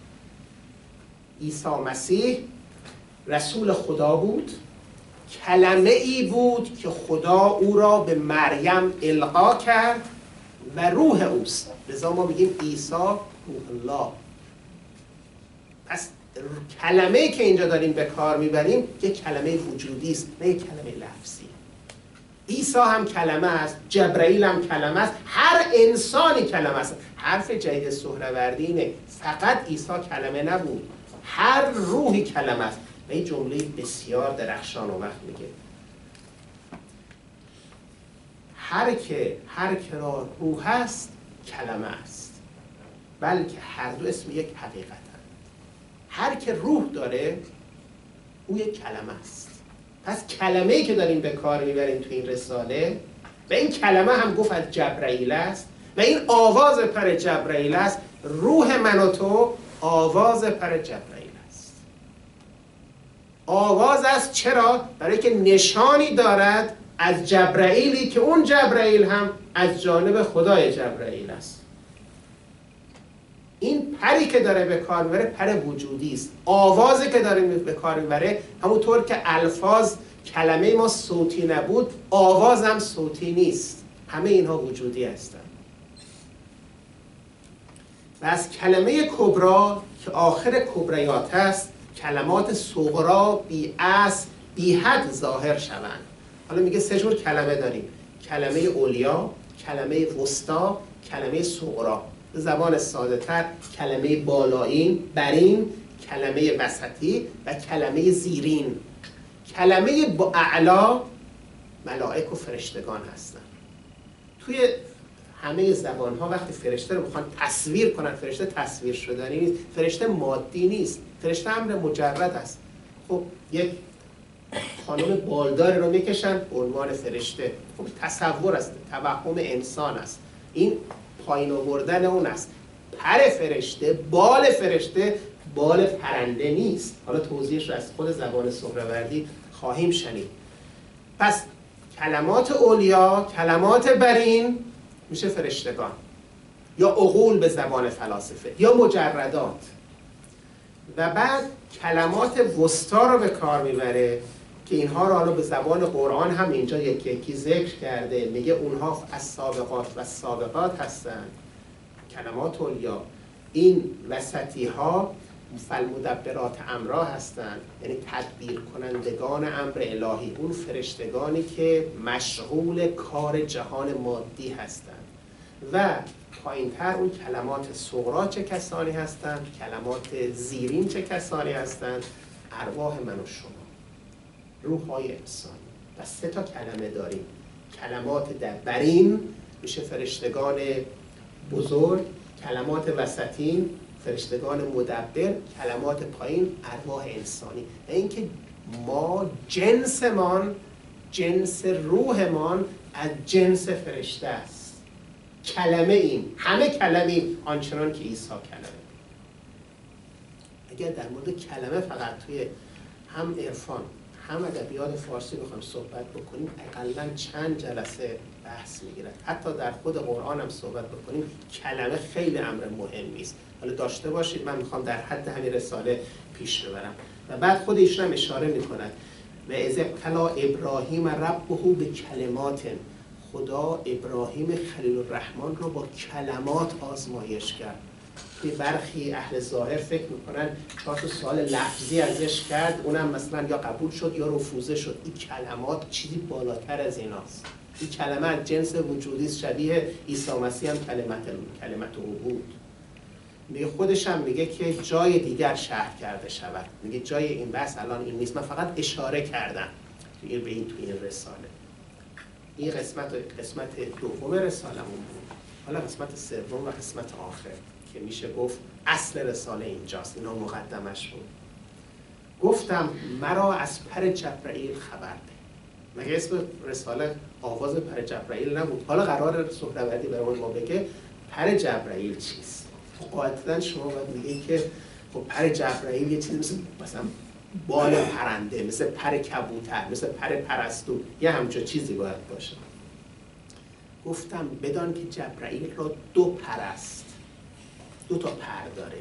عیسی مسیح رسول خدا بود، کلمه ای بود که خدا او را به مریم القا کرد و روح اوست. لذا ما میگیم عیسی روح الله. پس کلمه‌ای که اینجا داریم به کار میبریم یک کلمه وجودی است، نه یک کلمه لفظی. عیسی هم کلمه است، جبرئیل هم کلمه است، هر انسانی کلمه است. حرف جدید سهروردی اینه، فقط عیسی کلمه نبود، هر روحی کلمه است. و این جمله بسیار درخشان و وقت میگه هر که را روح است کلمه است، بلکه هر دو اسم یک حقیقتند. هر که روح داره او یک کلمه است. پس کلمه‌ای که داریم به کار میبریم تو این رساله و این کلمه هم گفت از جبرئیل است و این آواز پر جبرئیل است. روح من و تو آواز پر جبرئیل است. آواز است چرا؟ برای که نشانی دارد از جبرئیلی که اون جبرئیل هم از جانب خدای جبرئیل است. این پری که داره به کار میبره پر وجودی است. آوازی که داره به کار میبره همونطور که الفاظ کلمه ما صوتی نبود، آواز هم صوتی نیست. همه اینها وجودی هستند. و از کلمه کبرا که آخر کبریات هست، کلمات صغرا بی اصل بی حد ظاهر شوند. حالا میگه سه جور کلمه داریم: کلمه اولیا، کلمه وسطا، کلمه صغرا. به زبان ساده تر کلمه بالایین، برین، کلمه وسطی و کلمه زیرین. کلمه با اعلا ملائک و فرشتگان هستن. توی همه زبان ها وقتی فرشته رو میخوان تصویر کنن، فرشته تصویر شدنی نیست، فرشته مادی نیست، فرشته امر مجرد است. خب یک خانم بالدار رو میکشن به عنوان فرشته. خب تصور است، توهم انسان است. این پایین آوردن اون است. پر فرشته، بال فرشته بال پرنده نیست. حالا توضیحش رو از خود زبان سهروردی خواهیم شنید. پس کلمات اولیا، کلمات برین میشه فرشتگان یا عقول به زبان فلاسفه یا مجردات. و بعد کلمات وسطا رو به کار میبره که اینها رو حالا به زبان قرآن هم اینجا یکی یکی ذکر کرده. میگه اونها از سابقات و سابقات هستند. کلمات اولیا این وسطی ها فالمدبرات امرا هستند، یعنی تدبیر کنندگان امر الهی، اون فرشتگانی که مشغول کار جهان مادی هستند. و پایین‌تر اون کلمات صغرا چه کسانی هستند، کلمات زیرین چه کسانی هستند؟ ارواح من و شما، روح‌های انسانی. و سه تا کلمه داریم. کلمات برین میشه فرشتگان بزرگ، کلمات وسطین فرشتگان مدبر، کلمات پایین ارواح انسانی. و اینکه ما جنس روحمان از جنس فرشته است. کلمه ایم، همه کلمه ایم آنچنان که عیسی کلمه. اگر در مورد کلمه فقط توی هم عرفان هم ادبیات فارسی بخوایم صحبت بکنیم اقلاً چند جلسه بحث میگیره. حتی در خود قرآن هم صحبت بکنیم کلمه خیلی امر مهمی است. حالا داشته باشید من میخوام در حد همین رساله پیش ببرم. و بعد خود ایشون هم اشاره میکنند و اذ ابتلی ابراهیم ربه به کلمات، خدا ابراهیم خلیل الرحمن رو با کلمات آزمایش کرد. توی برخی اهل ظاهر فکر میکنن 4 سوال لفظی ازش کرد، اونم مثلا یا قبول شد یا رفوزه شد. این کلمات چیزی بالاتر از ایناست. این کلمه از جنس وجودی است، شبیه عیسی مسیح هم کلمت او بود. میگه خودش هم میگه که جای دیگر شرح کرده شود. میگه جای این بحث الان این نیست، من فقط اشاره کردم توی این رساله. این قسمت دوم رسالمون بود. حالا قسمت سوم و قسمت آخر که میشه گفت اصل رساله اینجاست. اینا مقدمش بود. گفتم مرا از پر جبرائیل خبر ده. مگه اسم رساله آواز پر جبرائیل نبود؟ حالا قرار سهروردی برای ما بگه پر جبرائیل چیست. قاعدتاً شما باید میگه که خب پر جبرائیل یه چیزی مثلا بال پرنده، مثل پر کبوتر، مثل پر پرستو، یه همچون چیزی باید باشه. گفتم بدان که جبرائیل را 2 پر است، 2 تا پر داره.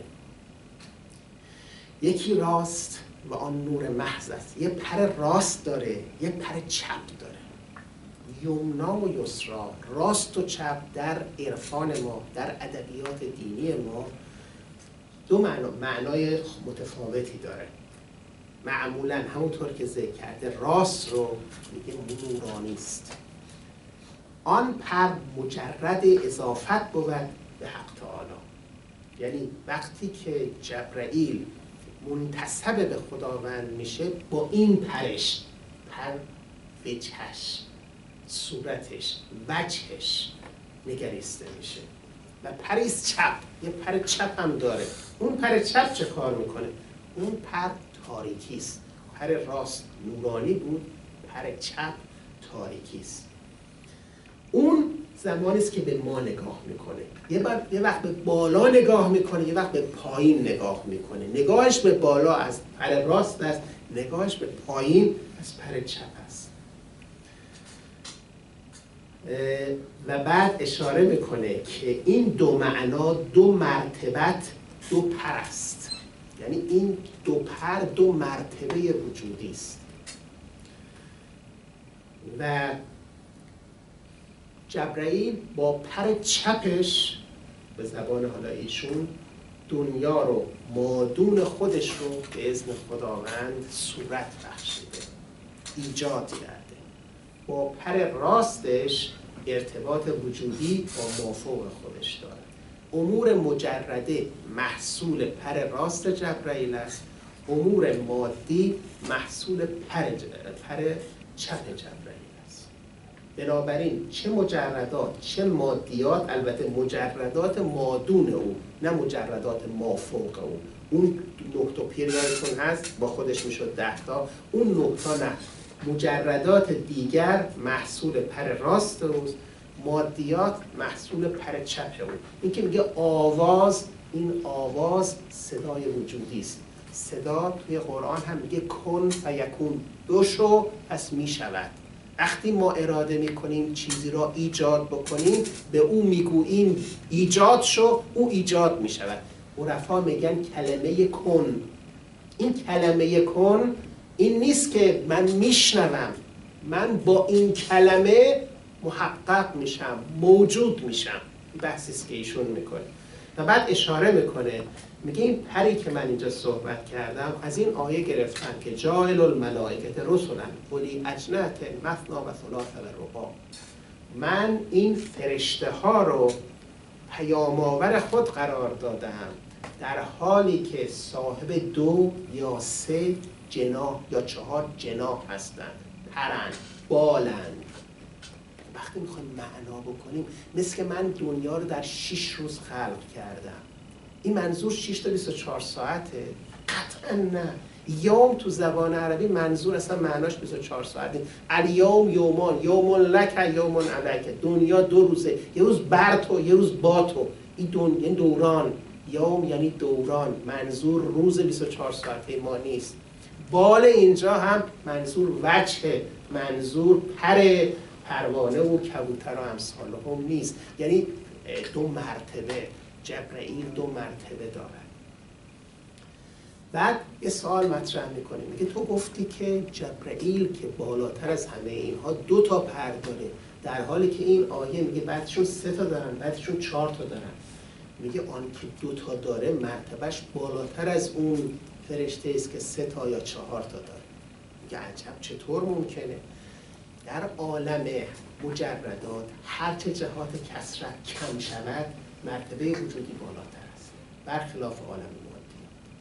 یکی راست و آن نور محض است. یه پر راست داره، یه پر چپ داره. یمنا و یسرا، راست و چپ در عرفان ما، در ادبیات دینی ما 2 معنای متفاوتی داره. معمولاً همونطور که ذکر کرده راست رو میگه نورانی است. آن پر مجرد اضافت بود به حق تعالی. یعنی وقتی که جبرائیل منتسب به خداوند میشه با این پرش، پر وجهش، صورتش، وجهش نگریسته میشه. و پریز چپ، یه پر چپ هم داره. اون پر چپ چه کار میکنه؟ اون پر تاریکی است. پر راست نورانی بود، پر چپ تاریکی است. اون زمانی است که به ما نگاه میکنه. یه وقت به بالا نگاه میکنه، یه وقت به پایین نگاه میکنه. نگاهش به بالا از پر راست است، نگاهش به پایین از پر چپ است. و بعد اشاره میکنه که این 2 معنا 2 مرتبت 2 پر است. یعنی این 2 پر 2 مرتبه وجودی است. و جبرائیل با پر چپش به زبان حالا ایشون دنیا رو، مادون خودش رو به اذن خداوند صورت بخشیده، ایجاد کرده. با پر راستش ارتباط وجودی با مافوق خودش داره. امور مجرده محصول پر راست جبرائیل است، امور مادی محصول پر چپ جبرائیل است. بنابراین چه مجردات چه مادیات، البته مجردات مادون او نه مجردات مافوق او. اون 9 تا پیر یادتون هست با خودش میشد 10 تا، اون 9 تا نه. مجردات دیگر محصول پر راست اوست، مادیات محصول پر چپ او. این که میگه آواز، این آواز صدای وجودی است. صدا توی قرآن هم میگه کن فیکون، بشو پس میشود. وقتی ما اراده میکنیم چیزی را ایجاد بکنیم به او میگوییم ایجاد شو، او ایجاد میشود. عرفا میگن کلمه کن. این کلمه کن این نیست که من میشنوم، من با این کلمه محقق میشم، موجود میشم. بحثی است که ایشون میکنه. و بعد اشاره میکنه، میگه این پری که من اینجا صحبت کردم از این آیه گرفتن که جاعل الملائکه رسلا اولی اجنحة مثنی و ثلاث و رباع. من این فرشته ها رو پیام‌آور خود قرار دادم در حالی که صاحب 2 یا 3 جناح یا 4 جناح هستند، پرند، بالند. وقتی وقتی میخوایم معنا بکنیم مثل که من دنیا رو در 6 روز خلق کردم. این منظور 6 تا 24 ساعته؟ قطعا نه. یوم تو زبان عربی منظور اصلا معناش 24 ساعت نیست. الیوم یومان، یوم لک یوم علیک. دنیا 2 روزه، یه روز بر تو، یه روز با تو. این دوران. یوم یعنی دوران، منظور روز 24 ساعته ما نیست. بال اینجا هم منظور وجه، منظور پروانه و کبوتر و امثال هم نیست. یعنی 2 مرتبه، جبرائیل 2 مرتبه داره. بعد یه سوال مطرح میکنیم، میگه تو گفتی که جبرائیل که بالاتر از همه اینها 2 تا پر داره، در حالی که این آیه میگه بعدشون 3 تا دارن، بعدشون 4 تا دارن. میگه آن که 2 تا داره مرتبهش بالاتر از اون فرشته است که 3 تا یا 4 تا داره. میگه عجب، چطور ممکنه؟ در عالم مجردات هرچه جهات کثرت کم شود مرتبه وجودی بالاتر است، برخلاف عالم مادی.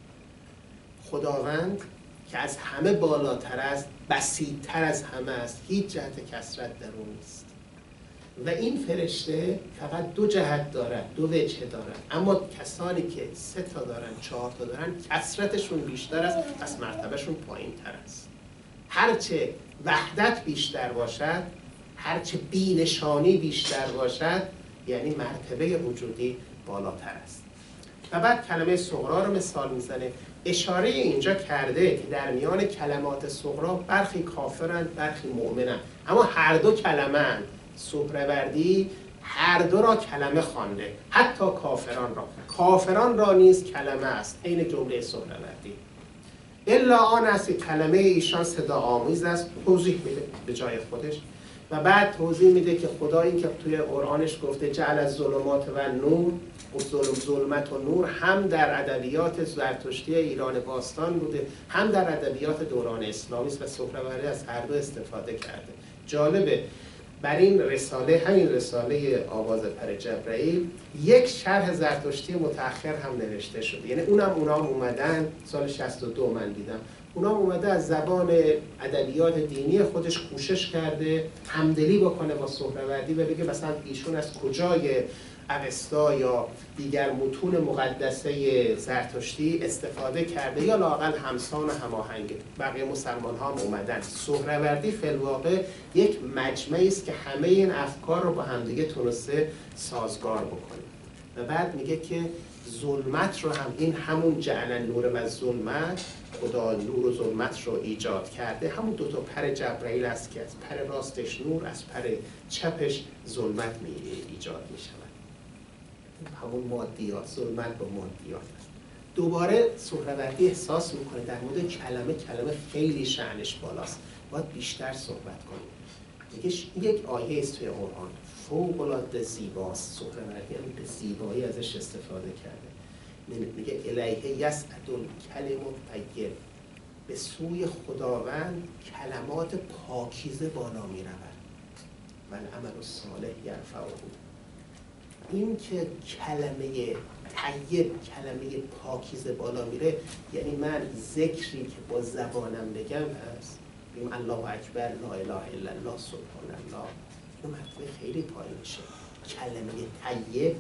خداوند که از همه بالاتر است، بسیط‌تر از همه است، هیچ جهت کثرت در اون نیست. و این فرشته فقط 2 جهت دارد، 2 وجه دارد. اما کسانی که 3 تا دارن، 4 تا دارن، کثرتشون بیشتر است، پس مرتبهشون پایین‌تر است. هرچه وحدت بیشتر باشد، هرچه بی‌نشانی بیشتر باشد، یعنی مرتبه وجودی بالاتر است. و بعد کلمه صغرا رو مثال میزنه. اشاره اینجا کرده که در میان کلمات صغرا برخی کافرند، برخی مؤمنند، اما هر 2 کلمه اند. سهروردی هر 2 را کلمه خوانده، حتی کافران را نیز کلمه است. این جمله سهروردی. الا آن است که کلمه ایشان صدا آمیز است. توضیح میده به جای خودش و بعد توضیح میده که خدایی که توی قرآنش گفته جعل الظلمات و نور، ظلمت و نور هم در ادبیات زرتشتی ایران باستان بوده، هم در ادبیات دوران اسلامی است و سهروردی از هر 2 استفاده کرده. جالبه بر این رساله، همین رساله آواز پر جبرائیل، یک شرح زرتشتی متأخر هم نوشته شده. یعنی اونام اومدن سال 62 من دیدم، اونام اومده از زبان ادبیات دینی خودش کوشش کرده همدلی بکنه با سهروردی و بگه مثلا ایشون از کجای اوستا یا دیگر متون مقدسه زرتشتی استفاده کرده یا لااقل همسان و هماهنگ. بقیه مسلمان ها هم اومدن. سهروردی فی الواقع یک مجمعی است که همه این افکار رو با همدیگه تونسته سازگار بکنه. و بعد میگه که ظلمت رو هم، این همون جعل النور و ظلمت، خدا نور و ظلمت رو ایجاد کرده، همون 2 تا پر جبرائیل است که از پر راستش نور، از پر چپش ظلمت ایجاد می شود. همون مادیات، ظلمت با مادیات است. دوباره سهروردی احساس میکنه در مورد کلمه خیلی شأنش بالاست، باید بیشتر صحبت کنیم. میگه یک آیه است توی قرآن فوق‌العاده زیباست، سهروردی هم به زیبایی ازش استفاده کرده. میگه الیه یصعد الکلم الطیب، به سوی خداوند کلمات پاکیزه بالا میرود و العمل الصالح یرفعه. این که کلمه طیب، کلمه پاکیزه بالا میره، یعنی من ذکری که با زبانم بگم هست، بگم الله اکبر، لا اله الا الله، سبحان الله، این مرتبه خیلی پایین میشه. کلمه طیب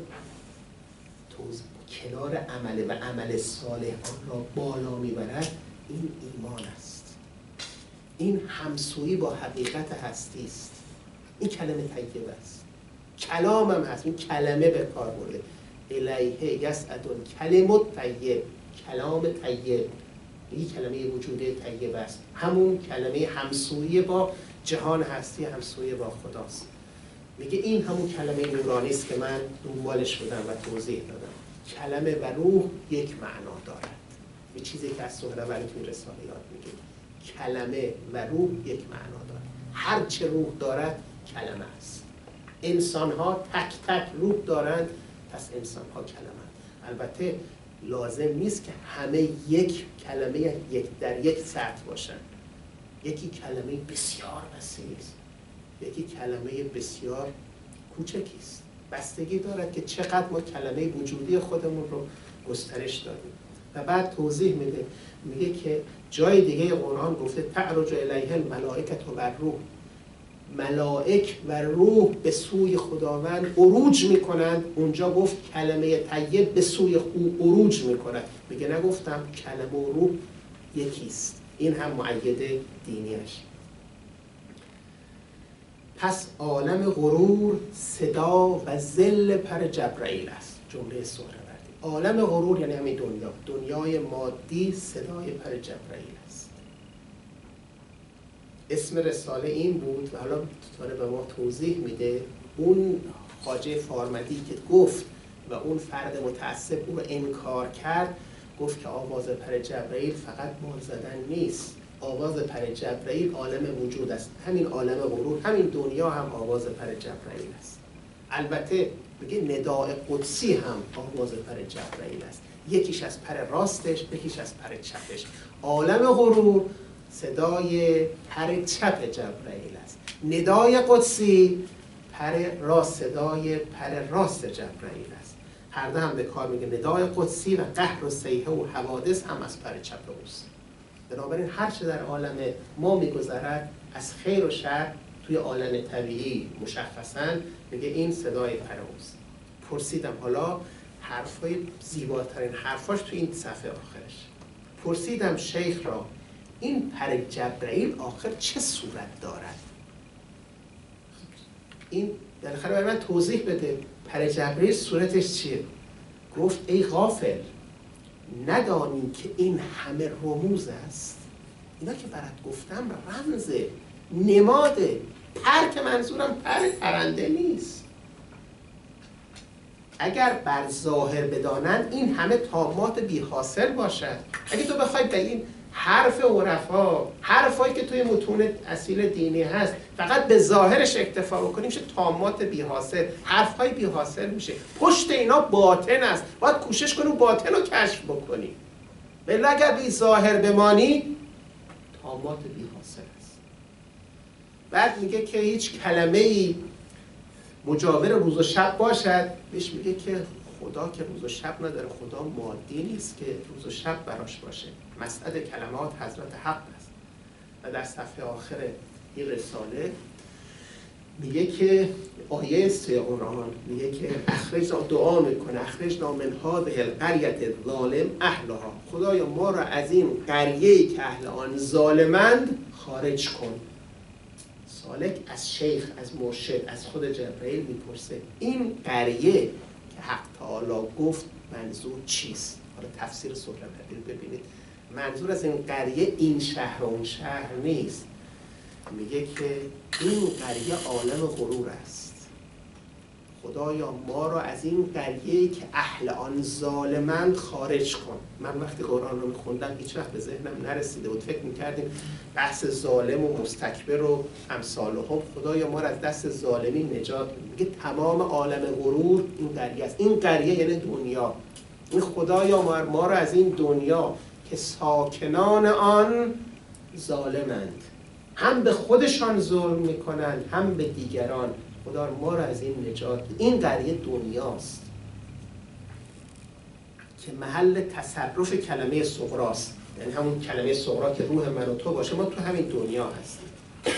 کنار عمل و عمل صالح را بالا میبرد. این ایمان است، این همسویی با حقیقت هستی است. این کلمه طیب است. کلام هم هست، این کلمه به کار برده. الیه یصعد الکلم الطیب، کلام طیب، این کلمه وجود طیب است، همون کلمه همسویی با جهان هستی، همسویی با خداست. میگه این همون کلمه نورانی است که من دنبالش بودم و توضیح دادم. کلمه و روح یک معنا دارد. یه چیزی که از سهروردی توی رساله یاد میگه، کلمه و روح یک معنا دارد. هر چه روح دارد کلمه است. انسان ها تک تک روح دارند، پس انسان ها کلمه. البته لازم نیست که همه یک کلمه در یک سطح باشن. یکی کلمه بسیار وسیع است، یکی کلمه بسیار کوچکی است. بستگی دارد که چقدر ما کلمه وجودی خودمون رو گسترش دادیم. و بعد توضیح میده، میگه که جای دیگه قرآن گفته تعرج الیه الملائکه و الروح، ملائک و روح به سوی خداوند عروج میکنند، اونجا گفت کلمه طیب به سوی او عروج میکند. میگه نگفتم کلمه و روح یکیست. این هم مؤید دینیش. پس عالم غرور صدا و ذل پر جبرائیل است. جمله سهروردی. عالم غرور یعنی همین دنیا، دنیای مادی صدای پر جبرائیل است. اسم رساله این بود و حالا داره به ما توضیح میده. اون خواجه فارمدی که گفت و اون فرد متعصب او رو انکار کرد، گفت که آواز پر جبرائیل فقط بال زدن نیست. آواز پر جبرائیل عالم وجود است. همین عالم غرور، همین دنیا هم آواز پر جبرائیل است. البته میگه نداء قدسی هم آواز پر جبرائیل است. یکیش از پر راستش، یکیش از پر چپش. عالم غرور صدای پر چپ جبرائیل است. ندای قدسی پر راست، صدای پر راست جبرائیل است. هر دو هم به کار میگه. ندای قدسی و قهر و صیحه و حوادث هم از پر چپ اوست. بنابراین هر چه در عالم ما میگذرد از خیر و شر توی عالم طبیعی مشخصاً میگه این صدای پر اوست. پرسیدم حالا حرفای زیباترین حرفاش توی این صفحه آخرش. پرسیدم شیخ را این پر جبرائیل آخر چه صورت دارد؟ این بالاخره برای من توضیح بده. پر جبرائیل صورتش چیه؟ گفت ای غافل، ندانی که این همه رموز است. اینا که برات گفتم رمزه، نماده. پر که منظورم پر پرنده نیست. اگر بر ظاهر بدانند این همه طامات بی حاصل باشد. اگه تو بخوای به این حرف عرفا، حرفایی که توی متون اصیل دینی هست، فقط به ظاهرش اکتفا بکنیم میشه طامات بی حاصل، حرفهای بی حاصل میشه. پشت اینا باطن است. باید کوشش کنی باطن رو کشف بکنی. ولی اگر بی ظاهر بمانی طامات بی حاصل است. بعد میگه که هیچ کلمه‌ای مجاور روز و شب باشد. بهش میگه که خدا که روز و شب نداره، خدا مادی نیست که روز و شب براش باشه. مسعد کلمات حضرت حق است. و در صفحه آخر این رساله میگه که آیه است توی قرآن میگه که اخرجنا، دعا میکنه اخرجنا من هذه القریة الظالم اهلها. خدایا ما را از این قریه‌ای که اهل آن ظالمند خارج کن. سالک از شیخ، از مرشد، از خود جبرائیل میپرسه این قریه که حق تعالی گفت منظور چیست؟ حالا تفسیر سهروردی رو ببینید. منظور از این قریه این شهر و اون شهر نیست. میگه که این قریه عالم غرور است. خدایا ما را از این قریه‌ای که اهل آن ظالمند خارج کن. من وقتی قرآن رو میخوندم هیچ وقت به ذهنم نرسیده بود. فکر میکردیم بحث ظالم و مستکبر و امثالهم. خدایا ما را از دست ظالمی نجات میگه. تمام عالم غرور این قریه است. این قریه یعنی دنیا. این خدایا ما را از این دنیا که ساکنان آن ظالمند، هم به خودشان ظلم میکنند هم به دیگران. خدا ما را از این نجات. این قریه دنیاست که محل تصرف کلمه صغراست. یعنی همون کلمه صغرا که روح من و تو باشه. ما تو همین دنیا هستیم.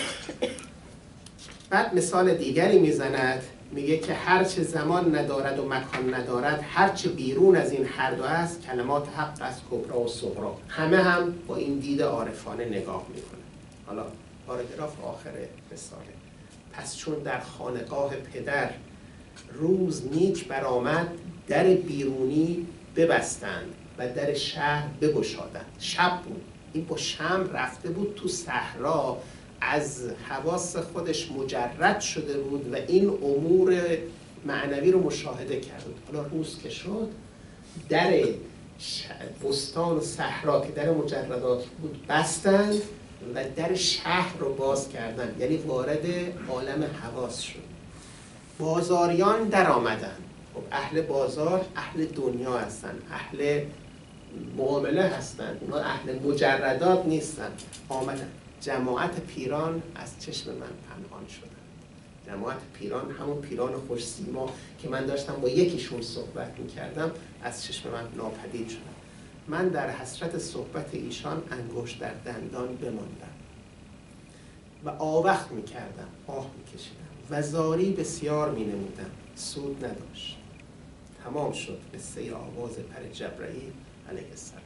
بعد مثال دیگری میزند. میگه که هرچه زمان ندارد و مکان ندارد، هرچه بیرون از این هر دو است، کلمات حق است، کبرا و صغرا. همه هم با این دید عارفانه نگاه میکنه. حالا پاراگراف آخر رساله. پس چون در خانقاه پدر روز نیک برآمد، در بیرونی ببستند و در شهر بگشادند. شب بود. این با شمع رفته بود تو صحرا، از حواس خودش مجرد شده بود و این امور معنوی رو مشاهده کرد. حالا روز که شد، در بستان و صحرا که در مجردات بود بستند و در شهر رو باز کردن. یعنی وارد عالم حواس شد. بازاریان در آمدن. خب اهل بازار اهل دنیا هستن، اهل معامله هستن، اونا اهل مجردات نیستن. آمدن. جماعت پیران از چشم من پنهان شدن. جماعت پیران همون پیران خوش سیما که من داشتم با یکیشون صحبت میکردم از چشم من ناپدید شدن. من در حسرت صحبت ایشان انگشت در دندان بماندم. و آوخ میکردم، آه میکشیدم و زاری بسیار مینمودم، سود نداشت. تمام شد قصه آواز پر جبرائیل علیه السلام.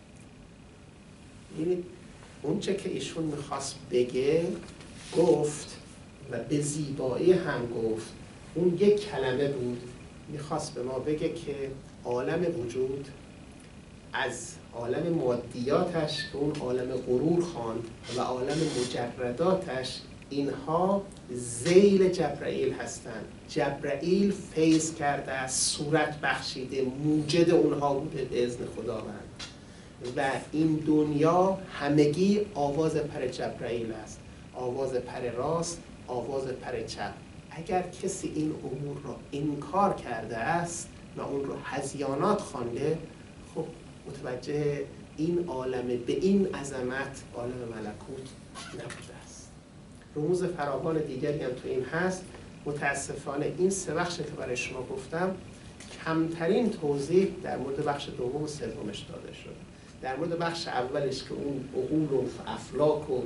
ببینید اون چه که ایشون میخواست بگه گفت و به زیبایی هم گفت. اون یک کلمه بود، میخواست به ما بگه که عالم وجود از عالم مادیاتش که اون عالم غرور خواند و عالم مجرداتش، اینها ذیل جبرائیل هستند. جبرائیل فیض کرده است، صورت بخشیده، موجد اونها بوده به اذن خداوند و این دنیا همگی آواز پر جبرائیل است، آواز پر راست، آواز پر چپ. اگر کسی این امور را انکار کرده است و اون رو هذیانات خوانده، خب متوجه این عالم به این عظمت عالم ملکوت نبوده است. رموز فراوان دیگری هم تو این هست. متاسفانه این سه بخش که برای شما گفتم کمترین توضیح در مورد بخش دوم و سومش داده شده. در مورد بخش اولش که اون عقول و افلاک و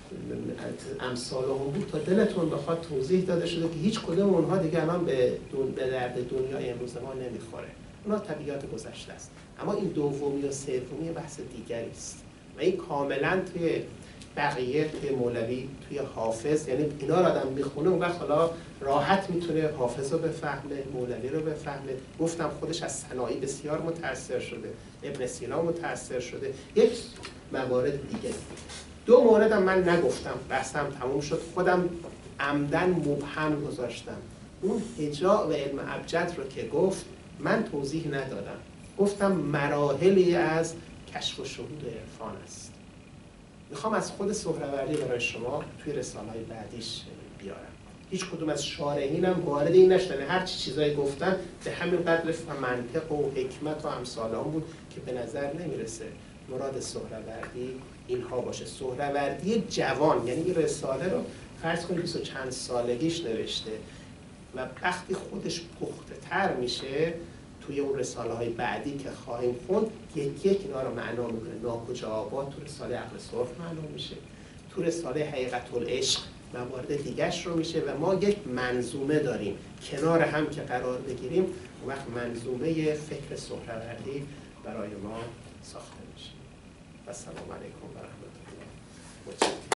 امثال هم بود تا دلتون بخواد توضیح داده شده که هیچ کدوم اونها دیگه الان به درد دنیای امروز ما نمیخوره. اونها طبیعت گذشته است. اما این دومی و سومی بحث دیگری است و این کاملا توی بقیه، توی مولوی، توی حافظ، یعنی اینا رو آدم میخونه اون وقت حالا راحت میتونه حافظ رو بفهمه، مولوی رو بفهمه. گفتم خودش از صناعی بسیار متاثر شده، ابن سینا متاثر شده. یک موارد دیگه، دو موردم من نگفتم، بحثم تموم شد، خودم عمدن مبهم گذاشتم. اون هجاء و علم ابجد رو که گفت من توضیح ندادم، گفتم مراحلی از کشف و شهود عرفان است. میخوام از خود سهروردی برای شما توی رساله‌های بعدیش بیارم. هیچ کدوم از شارحینم وارد این نشدن، هر چیزایی گفتن به همین قدر منطق و حکمت و امثال هم بود که به نظر نمیرسه مراد سهروردی اینها باشه. سهروردی جوان، یعنی این رساله رو فرض کنید 20 و چند سالگیش نوشته و وقتی خودش پخته تر میشه توی اون رساله های بعدی که خواهیم خوند یک یک اینا رو معنا میکنه. ناکجا آباد تو رساله عقل صرف معنا میشه، تو رساله حقیقت العشق موارد دیگرش رو میشه و ما یک منظومه داریم کنار هم که قرار بگیریم. اون وقت منظومه فکر سهروردی برای ما ساخته میشه. و السلام علیکم و رحمت الله.